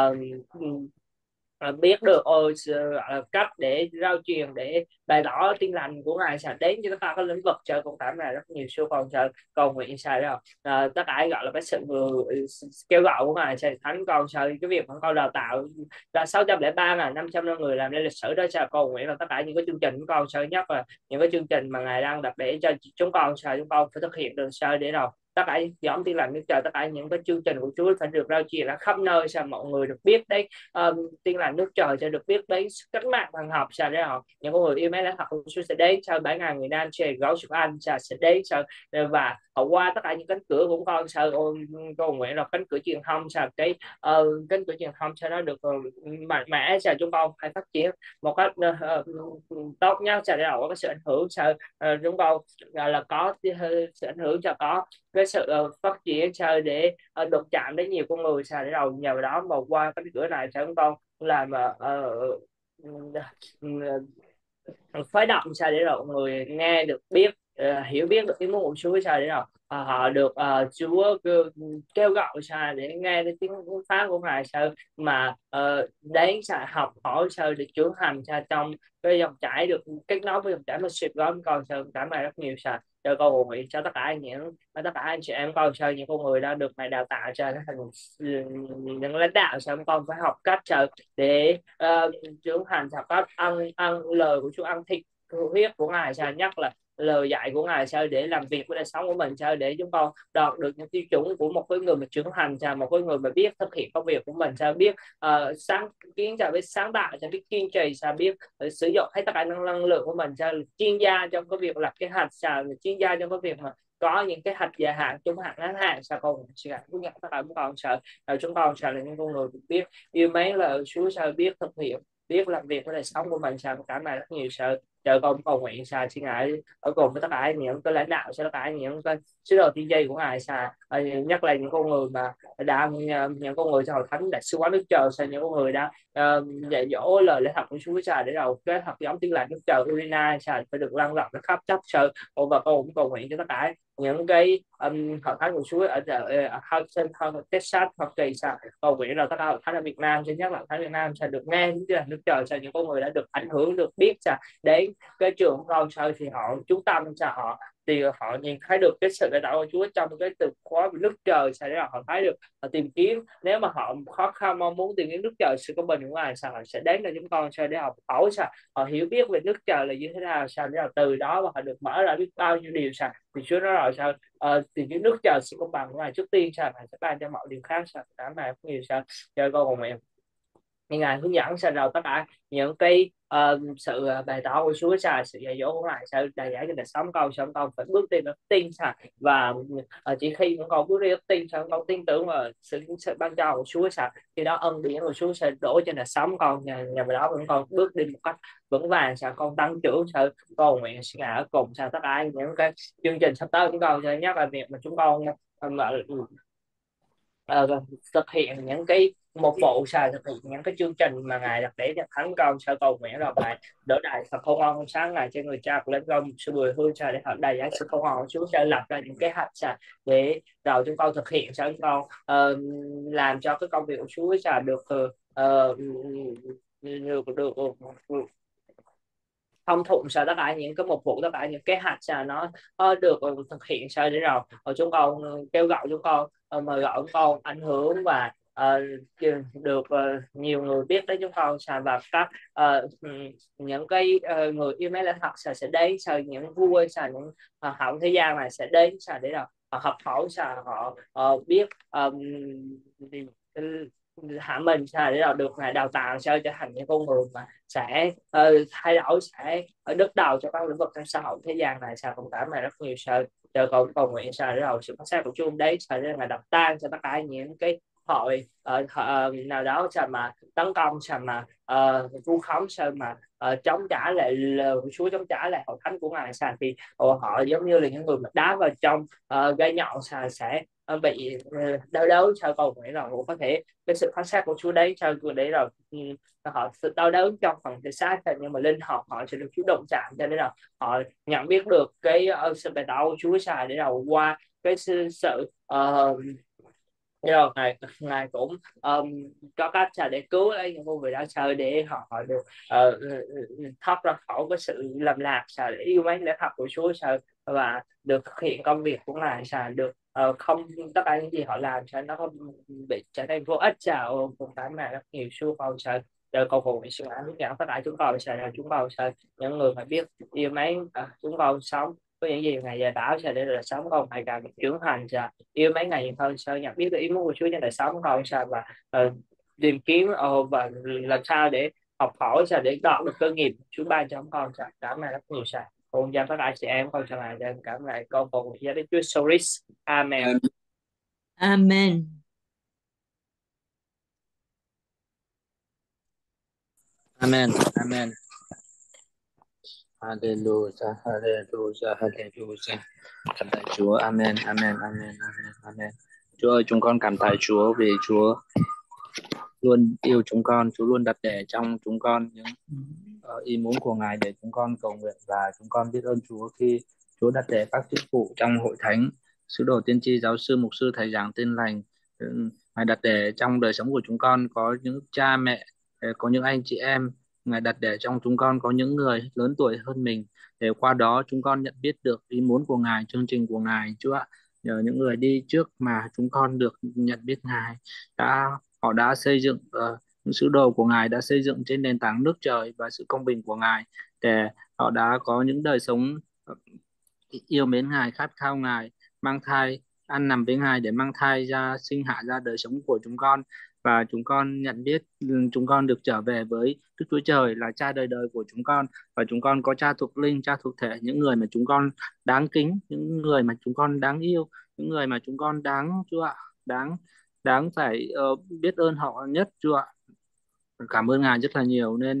biết được cách để rao truyền để bày tỏ tin lành của ngài sao đến cho tất cả các lĩnh vực chơi. Con cảm này rất nhiều siêu con chơi cầu nguyện sao đó tất cả gọi là cái sự kêu gọi của ngài sẽ thánh con sao, cái việc mà con đào tạo là 603.500 người làm nên lịch sử đó sao. Cầu nguyện là tất cả những cái chương trình của con sao, nhất là những cái chương trình mà ngài đang đặt để cho chúng con sao, chúng con phải thực hiện được sao, để rồi tất cả nhóm tin lành nước Trời, tất cả những cái chương trình của Chúa phải được rao truyền ra khắp nơi sao, mọi người được biết đấy tin lành nước Trời sẽ được biết đến cách mạng thần học sao, để họ những người yêu mến lẽ thật của Chúa sẽ đến sau 7.000 người Nam trẻ gấu Chúa Anh sao sẽ đến sao, và họ qua tất cả những cánh cửa của con sao. Cầu nguyện là cánh cửa truyền thông sao, cái cánh cửa truyền thông sao nó được mạnh mẽ sao, chúng con phải phát triển một cách tốt nhất sao, để họ có cái sự ảnh hưởng sao. Chúng con là có sự ảnh hưởng cho có cái sự phát triển sao, để đụng chạm đến nhiều con người sao, để đầu nhờ đó mà qua cái cửa này sao chúng con làm phái động sao, để rồi người nghe được biết hiểu biết được ý muốn của Chúa sao, để rồi họ được Chúa kêu gọi sao, để nghe cái tiếng phán của ngài sao, mà đến sao học hỏi sao, được trưởng thành sao trong cái dòng chảy, được kết nối với dòng chảy mà ship đó con sao. Cảm ơn rất nhiều sao cho con nguyện cho tất cả tất cả anh chị em con sao, những con người đã được mày đào tạo cho thành những lãnh đạo sao, con phải học cách sao để trưởng thành sao, cách ăn lời của Chúa, ăn thịt huyết của ngài sao, nhất là lời dạy của ngài sao, để làm việc với đời sống của mình sao, để chúng con đạt được những tiêu chuẩn của một cái người mà trưởng thành sao, một cái người mà biết thực hiện công việc của mình sao, biết sáng kiến sao, biết sáng tạo sao, biết kiên trì sao, biết sử dụng hết tất cả năng lượng của mình sao, chuyên gia trong cái việc lập kế hoạch sao, chuyên gia trong cái việc mà có những cái hạch dài hạn, trung hạn, ngắn hạn sao. Con sẽ hướng dẫn tất cả chúng con sợ chúng con sợ là những con người biết yêu mến là Chúa sao, biết thực hiện, biết làm việc với đời sống của mình sao. Cảm ơn rất nhiều sợ Trời con cầu nguyện Cha xin Ngài ở cùng với tất cả những cái lãnh đạo, tất cả những cái sứ đồ tiên tri của Ngài Cha, nhất là những con người mà đã những con người trong hội thánh đại sứ quán Đức Trời, Cha, những con người đã dạy dỗ lời lẽ thật của Chúa Cha, để đầu cái thật giống tiếng lành Đức Trời Urina Cha phải được lan rộng nó khắp chấp sự. Và con cũng cầu nguyện cho tất cả những cái hội thánh của Chúa ở Houston, Texas, Hoa Kỳ Cha, cầu nguyện là tất cả hội thánh ở Việt Nam, chứ nhất là hội thánh Việt Nam sẽ được nghe Đức Trời Cha, những con người đã được ảnh hưởng, được biết Cha, đến cái trường của con Cha, thì họ chú tâm Cha, họ thì họ nhìn thấy được cái sự lãnh đạo của Chúa trong cái từ khóa về Đức Trời, sau đó họ thấy được, họ tìm kiếm, nếu mà họ khó khăn mong muốn tìm kiếm Đức Trời, sự công bình của Ngài, sao họ sẽ đến cho chúng con Cha, để học hỏi Cha, họ hiểu biết về Đức Trời là như thế nào Cha, để từ đó mà họ được mở ra biết bao nhiêu điều Cha. Thì Chúa nói rồi sao tìm kiếm Đức Trời, sự công bằng của Ngài trước tiên Cha, Ngài sẽ ban cho mọi điều khác Cha. Cảm ơn nhiều Cha, cho con cầu nguyện như Ngài hướng dẫn sau đầu tất cả những cái sự bày tỏ của Chúa Cha, sự dạy dỗ của Ngài sẽ đầy dẫy trên đời sống con, sống con phải bước đi đức tin Cha, và chỉ khi những con bước đi đức tin, sao con tin tưởng vào sự ban cho của Chúa Cha, khi đó ân điển của Chúa sẽ đổ trên đời sống con, nhờ vào đó con bước đi một cách vững vàng Cha, con tăng trưởng Cha. Con nguyện sẽ Ngài ở cùng Cha, tất cả những cái chương trình sắp tới của chúng con, nhất là việc mà chúng con thực hiện những cái một bộ Sa, thực hiện những cái chương trình mà Ngài đặt để cho thánh con Sa, cầu nguyện rồi Ngài đỡ đại Phật không ngon sáng Ngài cho người cha lên công sự bồi hương Sa, để họ đầy dạy sự không ngon của Chúa Sa, lập ra những kế hoạch Sa, để rồi chúng con thực hiện Sa, chúng con làm cho cái công việc của Chúa Sa được được thông thuận Sa, tất cả những cái mục vụ, tất cả những kế hoạch Sa nó được thực hiện Sa, để rồi chúng con kêu gọi chúng con mời gọi chúng con ảnh hưởng và được nhiều người biết đến chúng con Sa, và các những cái người yêu mến lẽ thật Sa sẽ đến Sa, những vua Sa, những hậu thế gian này sẽ đến Sa, để rồi họ học hỏi Sa, họ biết hạ mình Sa, để rồi được Ngài đào tạo Sa, trở thành những con người mà sẽ thay đổi, sẽ ở đứng đầu cho các lĩnh vực trong xã hội thế gian này Sa. Cũng cảm ơn rất nhiều Sa, chờ cầu cầu nguyện Sa, để rồi sự phát sát của Chúa đấy Sa, để Ngài đập tan cho tất cả những cái hội nào đó Sa, mà tấn công Sa, mà vu khống Sa, mà chống trả lại lời của Chúa, chống trả lại hội thánh của Ngài Sa, thì họ giống như là những người mà đá vào trong gai nhọn Sa, sẽ bị đau đớn Sa. Cầu nguyện rồi cũng có thể cái sự phát sát của Chúa đấy Sa, đấy rồi họ sự đau đớn trong phần thể xác, nhưng mà linh hồn họ sẽ được Chúa động chạm, cho nên là họ nhận biết được cái sự bày tỏ của Chúa Sa, để đầu qua cái sự rồi ngài cũng có cách Sa để cứu lấy những con người đó Sa, để họ được thoát ra khỏi cái sự lầm lạc Sa, để yêu mến lẽ thật của Chúa Sa, và được thực hiện công việc của Ngài Sa, được không tất cả những gì họ làm Sa nó không bị trở nên vô ích Sa. Cùng cái mà rất nhiều xưa con Sa, cầu phụ sự án hướng dẫn tất cả chúng con Sa, là chúng con Sa, những người mà biết yêu mến chúng con sống với những gì Ngài dạy bảo Sa, để đời sống con ngày càng được trưởng thành Sa, yêu mấy ngày nhiều hơn Sa, nhận biết được ý muốn của Chúa trên đời sống con Sa, và tìm kiếm và làm sao để học hỏi Sa, để đạt được cơ nghiệp Chúa ban cho con Sa. Cảm ơn rất nhiều Sa, con cho tất cả chị em con Sa, lại cảm ơn con cùng gia đình Chúa Soris. Amen. Amen. Amen. Amen. Hallelujah. Hallelujah. Hallelujah. Cảm tạ Chúa. Amen. Amen. Amen. Amen. Amen. Chúa ơi, chúng con cảm tạ Chúa vì Chúa luôn yêu chúng con, Chúa luôn đặt để trong chúng con những ý muốn của Ngài để chúng con cầu nguyện, và chúng con biết ơn Chúa khi Chúa đặt để các chức vụ trong hội thánh, sứ đồ, tiên tri, giáo sư, mục sư, thầy giảng, tin lành. Ngài đặt để trong đời sống của chúng con có những cha mẹ, có những anh chị em. Ngài đặt để trong chúng con có những người lớn tuổi hơn mình, để qua đó chúng con nhận biết được ý muốn của Ngài, chương trình của Ngài. Chúa ạ, nhờ những người đi trước mà chúng con được nhận biết Ngài, họ đã xây dựng những sứ đồ của Ngài đã xây dựng trên nền tảng nước trời và sự công bình của Ngài, để họ đã có những đời sống yêu mến Ngài, khát khao Ngài, mang thai, ăn nằm với Ngài để mang thai ra, sinh hạ ra đời sống của chúng con. Và chúng con nhận biết chúng con được trở về với Đức Chúa Trời là cha đời đời của chúng con, và chúng con có cha thuộc linh, cha thuộc thể, những người mà chúng con đáng kính, những người mà chúng con đáng yêu, những người mà chúng con đáng, Chúa ạ, đáng đáng phải biết ơn họ nhất, Chúa ạ. Cảm ơn Ngài rất là nhiều, nên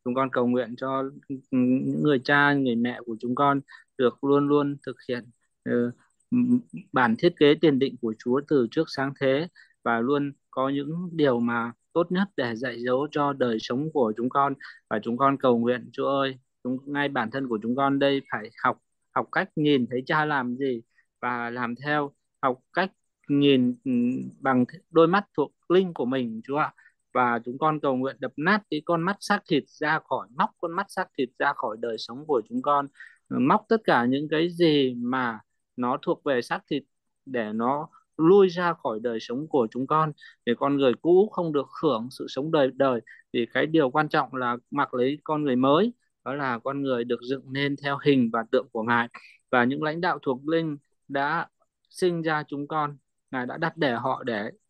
Chúng con cầu nguyện cho những người cha, người mẹ của chúng con được luôn luôn thực hiện ờ, bản thiết kế tiền định của Chúa từ trước sáng thế, và luôn có những điều mà tốt nhất để dạy dỗ cho đời sống của chúng con. Và chúng con cầu nguyện Chúa ơi, ngay bản thân của chúng con đây phải học học cách nhìn thấy cha làm gì và làm theo, học cách nhìn bằng đôi mắt thuộc linh của mình Chúa ạ. Và chúng con cầu nguyện đập nát cái con mắt xác thịt ra khỏi, móc con mắt xác thịt ra khỏi đời sống của chúng con, móc tất cả những cái gì mà nó thuộc về xác thịt để nó lui ra khỏi đời sống của chúng con, để con người cũ không được hưởng sự sống đời đời. Thì cái điều quan trọng là mặc lấy con người mới, đó là con người được dựng nên theo hình và tượng của Ngài. Và những lãnh đạo thuộc linh đã sinh ra chúng con, Ngài đã đặt để họ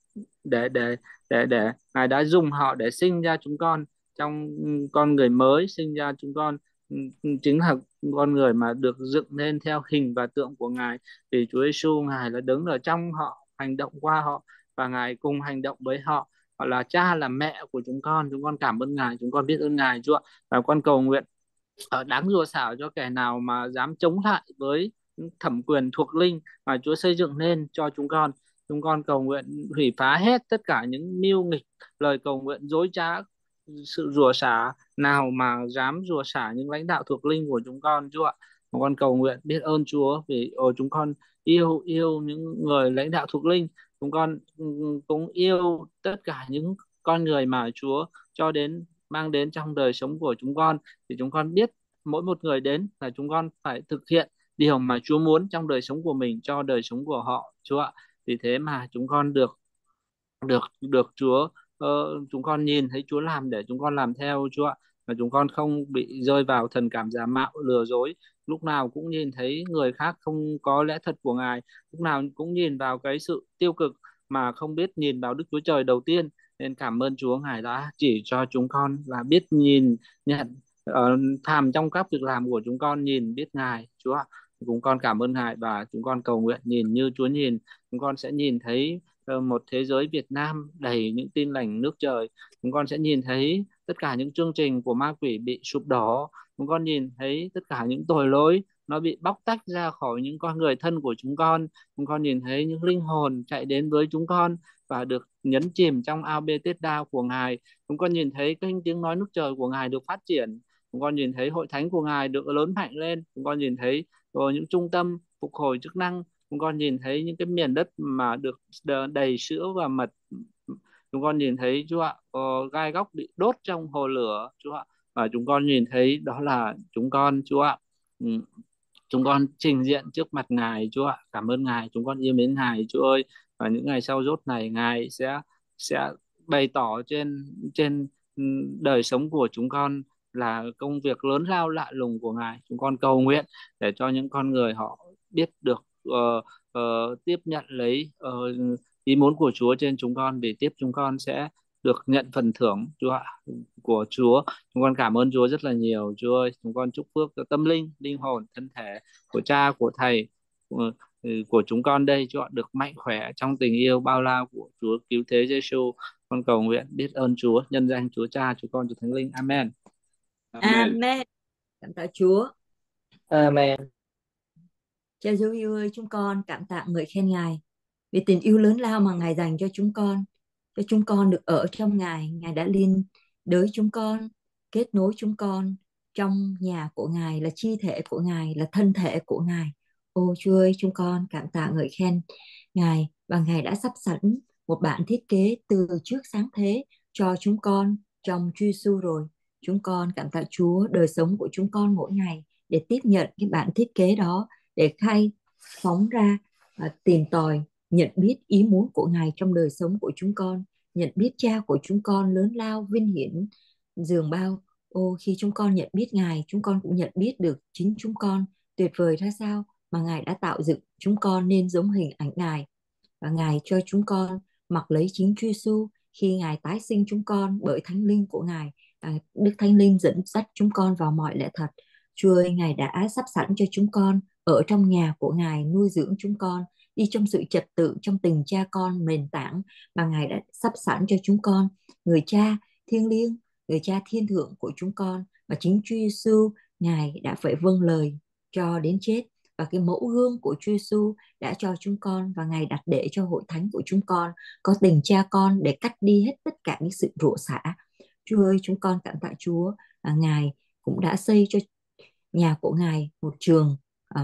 để để để Ngài đã dùng họ để sinh ra chúng con trong con người mới, sinh ra chúng con chính là con người mà được dựng nên theo hình và tượng của Ngài. Thì Chúa Giêsu Ngài là đứng ở trong họ, hành động qua họ, và Ngài cùng hành động với họ. Họ là cha, là mẹ của chúng con cảm ơn Ngài, chúng con biết ơn Ngài Chúa. Và con cầu nguyện đáng rủa xảo cho kẻ nào mà dám chống lại với thẩm quyền thuộc linh mà Chúa xây dựng nên cho chúng con. Chúng con cầu nguyện hủy phá hết tất cả những mưu nghịch, lời cầu nguyện dối trá, sự rủa xả nào mà dám rủa xả những lãnh đạo thuộc linh của chúng con Chúa ạ. Chúng con cầu nguyện biết ơn Chúa vì chúng con yêu yêu những người lãnh đạo thuộc linh. Chúng con cũng yêu tất cả những con người mà Chúa cho đến mang đến trong đời sống của chúng con. Thì chúng con biết mỗi một người đến là chúng con phải thực hiện điều mà Chúa muốn trong đời sống của mình cho đời sống của họ Chúa ạ. Vì thế mà chúng con được được được Chúa, chúng con nhìn thấy Chúa làm để chúng con làm theo Chúa ạ. Và chúng con không bị rơi vào thần cảm giả mạo lừa dối, lúc nào cũng nhìn thấy người khác không có lẽ thật của Ngài, lúc nào cũng nhìn vào cái sự tiêu cực mà không biết nhìn vào Đức Chúa Trời đầu tiên. Nên cảm ơn Chúa, Ngài đã chỉ cho chúng con và biết nhìn nhận, thàm trong các việc làm của chúng con nhìn biết Ngài Chúa ạ. Chúng con cảm ơn Ngài và chúng con cầu nguyện nhìn như Chúa nhìn, chúng con sẽ nhìn thấy một thế giới Việt Nam đầy những tin lành nước trời. Chúng con sẽ nhìn thấy tất cả những chương trình của ma quỷ bị sụp đổ. Chúng con nhìn thấy tất cả những tội lỗi nó bị bóc tách ra khỏi những con người thân của chúng con. Chúng con nhìn thấy những linh hồn chạy đến với chúng con và được nhấn chìm trong ao bê tết đa của Ngài. Chúng con nhìn thấy kênh tiếng nói nước trời của Ngài được phát triển. Chúng con nhìn thấy hội thánh của Ngài được lớn mạnh lên. Chúng con nhìn thấy những trung tâm phục hồi chức năng. Chúng con nhìn thấy những cái miền đất mà được đầy sữa và mật. Chúng con nhìn thấy Chúa ạ, gai góc bị đốt trong hồ lửa Chúa ạ. Và chúng con nhìn thấy đó là chúng con Chúa ạ. Ừ, chúng con trình diện trước mặt Ngài Chúa ạ. Cảm ơn Ngài, chúng con yêu mến Ngài Chúa ơi. Và những ngày sau rốt này Ngài sẽ bày tỏ trên trên đời sống của chúng con là công việc lớn lao lạ lùng của Ngài. Chúng con cầu nguyện để cho những con người họ biết được tiếp nhận lấy ý muốn của Chúa trên chúng con, để tiếp chúng con sẽ được nhận phần thưởng Chúa ạ, của Chúa. Chúng con cảm ơn Chúa rất là nhiều Chúa ơi. Chúng con chúc phước cho tâm linh, linh hồn, thân thể của cha, của thầy, của chúng con đây Chúa ạ, được mạnh khỏe trong tình yêu bao la của Chúa cứu thế Giêsu. Con cầu nguyện biết ơn Chúa, nhân danh Chúa Cha, Chúa Con, Chúa Thánh Linh. Amen. Amen. Amen. Cảm tạ Chúa. Amen. Cha dấu yêu ơi, chúng con cảm tạ ngợi khen Ngài vì tình yêu lớn lao mà Ngài dành cho chúng con được ở trong Ngài. Ngài đã liên đới chúng con, kết nối chúng con trong nhà của Ngài, là chi thể của Ngài, là thân thể của Ngài. Ô Chúa ơi, chúng con cảm tạ ngợi khen Ngài, và Ngài đã sắp sẵn một bản thiết kế từ trước sáng thế cho chúng con trong Chúa Giêsu rồi. Chúng con cảm tạ Chúa, đời sống của chúng con mỗi ngày để tiếp nhận cái bản thiết kế đó, để khai phóng ra, tìm tòi, nhận biết ý muốn của Ngài trong đời sống của chúng con, nhận biết cha của chúng con lớn lao, vinh hiển, dường bao. Ô, khi chúng con nhận biết Ngài, chúng con cũng nhận biết được chính chúng con tuyệt vời ra sao mà Ngài đã tạo dựng chúng con nên giống hình ảnh Ngài. Và Ngài cho chúng con mặc lấy chính Chúa Giêsu khi Ngài tái sinh chúng con bởi Thánh Linh của Ngài. Đức Thánh Linh dẫn dắt chúng con vào mọi lẽ thật. Chúa ơi, Ngài đã sắp sẵn cho chúng con ở trong nhà của Ngài, nuôi dưỡng chúng con, đi trong sự trật tự, trong tình cha con nền tảng mà Ngài đã sắp sẵn cho chúng con. Người cha thiêng liêng, người cha thiên thượng của chúng con, và chính Chúa Giêsu Ngài đã phải vâng lời cho đến chết, và cái mẫu gương của Chúa Giêsu đã cho chúng con, và Ngài đặt để cho hội thánh của chúng con có tình cha con để cắt đi hết tất cả những sự rủa xả. Chúa ơi, chúng con cảm tạ Chúa, Ngài cũng đã xây cho nhà của Ngài một trường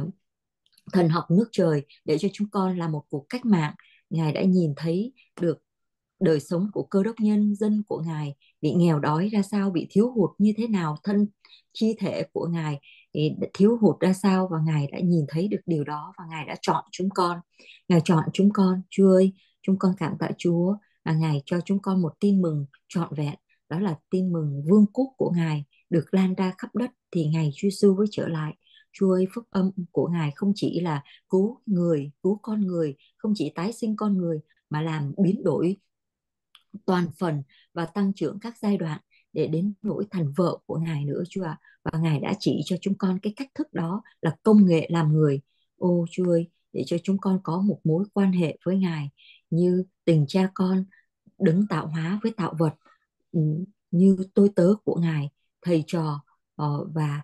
thần học nước trời để cho chúng con là một cuộc cách mạng. Ngài đã nhìn thấy được đời sống của cơ đốc nhân dân của Ngài bị nghèo đói ra sao, bị thiếu hụt như thế nào, thân chi thể của Ngài thì thiếu hụt ra sao, và Ngài đã nhìn thấy được điều đó, và Ngài đã chọn chúng con. Ngài chọn chúng con. Chúa ơi, chúng con cảm tạ Chúa, là Ngài cho chúng con một tin mừng trọn vẹn, đó là tin mừng vương quốc của Ngài được lan ra khắp đất, thì Ngài Chúa Giêsu mới trở lại. Chúa ơi, phúc âm của Ngài không chỉ là cứu người, cứu con người, không chỉ tái sinh con người, mà làm biến đổi toàn phần và tăng trưởng các giai đoạn để đến nỗi thành vợ của Ngài nữa, Chúa ạ. Và Ngài đã chỉ cho chúng con cái cách thức đó là công nghệ làm người. Ô Chúa ơi, để cho chúng con có một mối quan hệ với Ngài như tình cha con, đấng tạo hóa với tạo vật, ừ, như tôi tớ của Ngài, thầy trò, và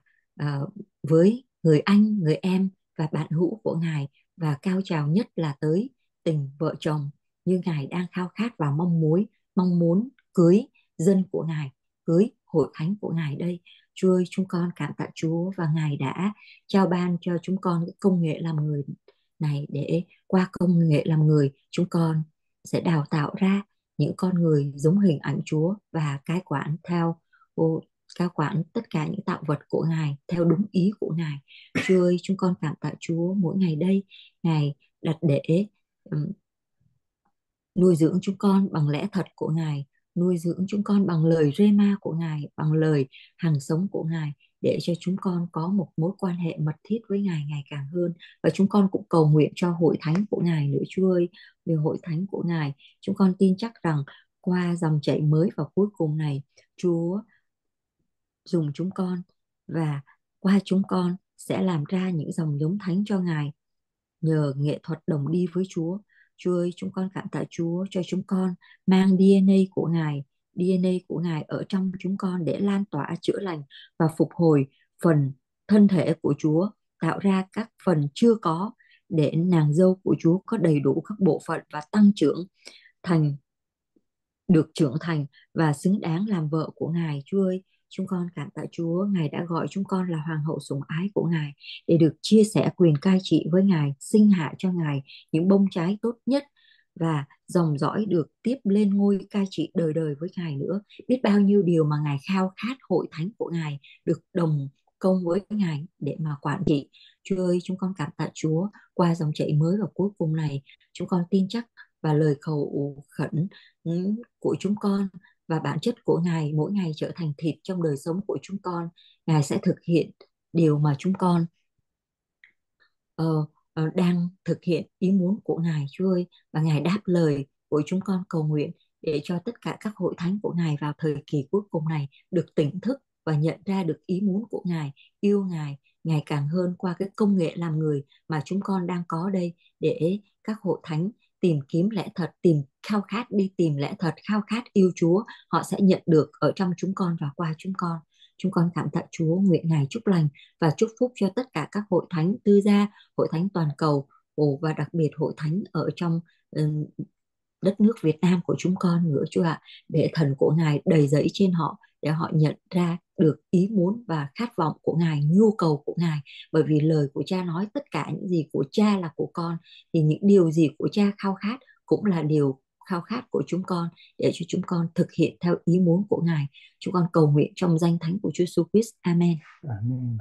với người anh, người em và bạn hữu của Ngài, và cao trào nhất là tới tình vợ chồng, như Ngài đang khao khát và mong muốn cưới dân của Ngài, cưới hội thánh của Ngài đây. Chúa ơi, chúng con cảm tạ Chúa, và Ngài đã trao ban cho chúng con cái công nghệ làm người này, để qua công nghệ làm người chúng con sẽ đào tạo ra những con người giống hình ảnh Chúa, và cai quản theo cai quản tất cả những tạo vật của Ngài theo đúng ý của Ngài. Chúa ơi, chúng con cảm tạ Chúa, mỗi ngày đây Ngài đặt để um, nuôi dưỡng chúng con bằng lẽ thật của Ngài, nuôi dưỡng chúng con bằng lời rema của Ngài, bằng lời hàng sống của Ngài, để cho chúng con có một mối quan hệ mật thiết với Ngài ngày càng hơn. Và chúng con cũng cầu nguyện cho hội thánh của Ngài nữa, Chúa ơi, vì hội thánh của Ngài, chúng con tin chắc rằng qua dòng chảy mới và cuối cùng này, Chúa dùng chúng con, và qua chúng con sẽ làm ra những dòng giống thánh cho Ngài, nhờ nghệ thuật đồng đi với Chúa. Chúa ơi, chúng con cảm tạ Chúa cho chúng con mang DNA của Ngài, DNA của Ngài ở trong chúng con, để lan tỏa chữa lành và phục hồi phần thân thể của Chúa, tạo ra các phần chưa có, để nàng dâu của Chúa có đầy đủ các bộ phận và tăng trưởng thành, được trưởng thành và xứng đáng làm vợ của Ngài. Chúa ơi, chúng con cảm tạ Chúa, Ngài đã gọi chúng con là hoàng hậu sủng ái của Ngài, để được chia sẻ quyền cai trị với Ngài, sinh hạ cho Ngài những bông trái tốt nhất, và dòng dõi được tiếp lên ngôi cai trị đời đời với Ngài nữa. Biết bao nhiêu điều mà Ngài khao khát hội thánh của Ngài được đồng công với Ngài để mà quản trị. Chúa ơi, chúng con cảm tạ Chúa, qua dòng chảy mới và cuối cùng này, chúng con tin chắc và lời cầu khẩn của chúng con, và bản chất của Ngài mỗi ngày trở thành thịt trong đời sống của chúng con. Ngài sẽ thực hiện điều mà chúng con đang thực hiện ý muốn của Ngài, Chúa ơi. Và Ngài đáp lời của chúng con cầu nguyện, để cho tất cả các hội thánh của Ngài vào thời kỳ cuối cùng này được tỉnh thức và nhận ra được ý muốn của Ngài, yêu Ngài ngày càng hơn qua cái công nghệ làm người mà chúng con đang có đây, để các hội thánh tìm kiếm lẽ thật, khao khát đi tìm lẽ thật, khao khát yêu Chúa, họ sẽ nhận được ở trong chúng con và qua chúng con. Chúng con cảm tạ Chúa, nguyện Ngài chúc lành và chúc phúc cho tất cả các hội thánh tư gia, hội thánh toàn cầu, và đặc biệt hội thánh ở trong đất nước Việt Nam của chúng con nữa, Chúa ạ. Để thần của Ngài đầy dẫy trên họ, để họ nhận ra được ý muốn và khát vọng của Ngài, nhu cầu của Ngài. Bởi vì lời của Cha nói tất cả những gì của Cha là của con, thì những điều gì của Cha khao khát cũng là điều khao khát của chúng con, để cho chúng con thực hiện theo ý muốn của Ngài. Chúng con cầu nguyện trong danh thánh của Chúa Jesus Christ. Amen. Amen.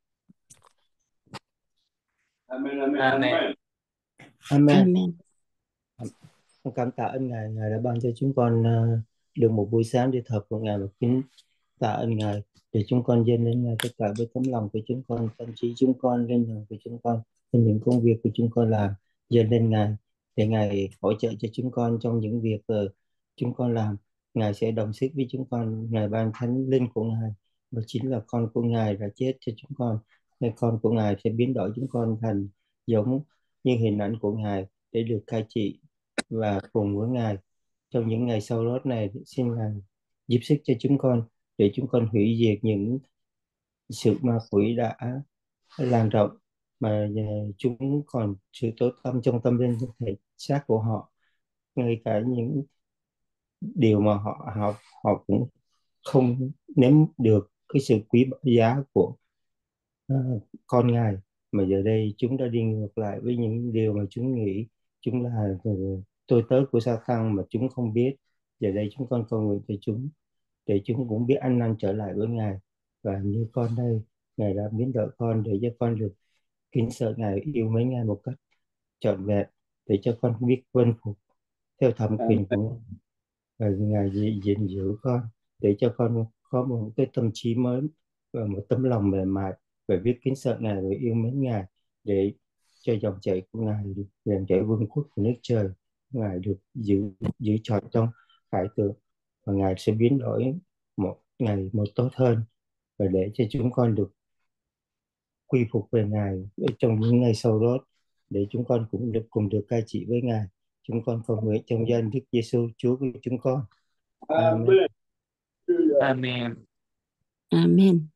Amen, amen, Amen. amen. Amen. Amen. Con cảm tạ ơn Ngài, Ngài đã ban cho chúng con được một buổi sáng để thờ phượng Ngài, và kính tạ ơn Ngài để chúng con dâng đến Ngài tất cả với tấm lòng của chúng con, tâm trí chúng con, linh hồn của chúng con, với những công việc của chúng con làm, dâng lên Ngài để Ngài hỗ trợ cho chúng con trong những việc chúng con làm. Ngài sẽ đồng sức với chúng con. Ngài ban thánh linh của Ngài, và chính là con của Ngài đã chết cho chúng con. Nên con của Ngài sẽ biến đổi chúng con thành giống như hình ảnh của Ngài, để được cai trị và cùng với Ngài trong những ngày sau đó này. Xin Ngài giúp sức cho chúng con để chúng con hủy diệt những sự ma quỷ đã lan rộng, mà chúng còn sự tối tăm trong tâm linh thể xác của họ, ngay cả những điều mà họ họ họ cũng không nếm được cái sự quý giá của ờ, con Ngài, mà giờ đây chúng đã đi ngược lại với những điều mà chúng nghĩ chúng là tôi tớ của Sa-tan mà chúng không biết. Giờ đây chúng con cầu nguyện cho chúng, để chúng cũng biết ăn năn trở lại với Ngài, và như con đây, Ngài đã biến đổi con để cho con được kính sợ Ngài, yêu mến Ngài một cách trọn vẹn, để cho con biết vâng phục theo thẩm quyền của Ngài, và Ngài gìn giữ con, để cho con có một cái tâm trí mới và một tấm lòng mềm mại về biết kính sợ Ngài và yêu mến Ngài, để cho dòng chảy của Ngài, dòng chảy vương quốc của nước trời Ngài được giữ giữ trọn trong hải tượng, và Ngài sẽ biến đổi một ngày một tốt hơn, và để cho chúng con được quy phục về Ngài ở trong những ngày sau đó, để chúng con cũng được cùng được cai trị với Ngài. Chúng con cầu nguyện trong danh Đức Giêsu Chúa của chúng con. Amen. Amen. Amen.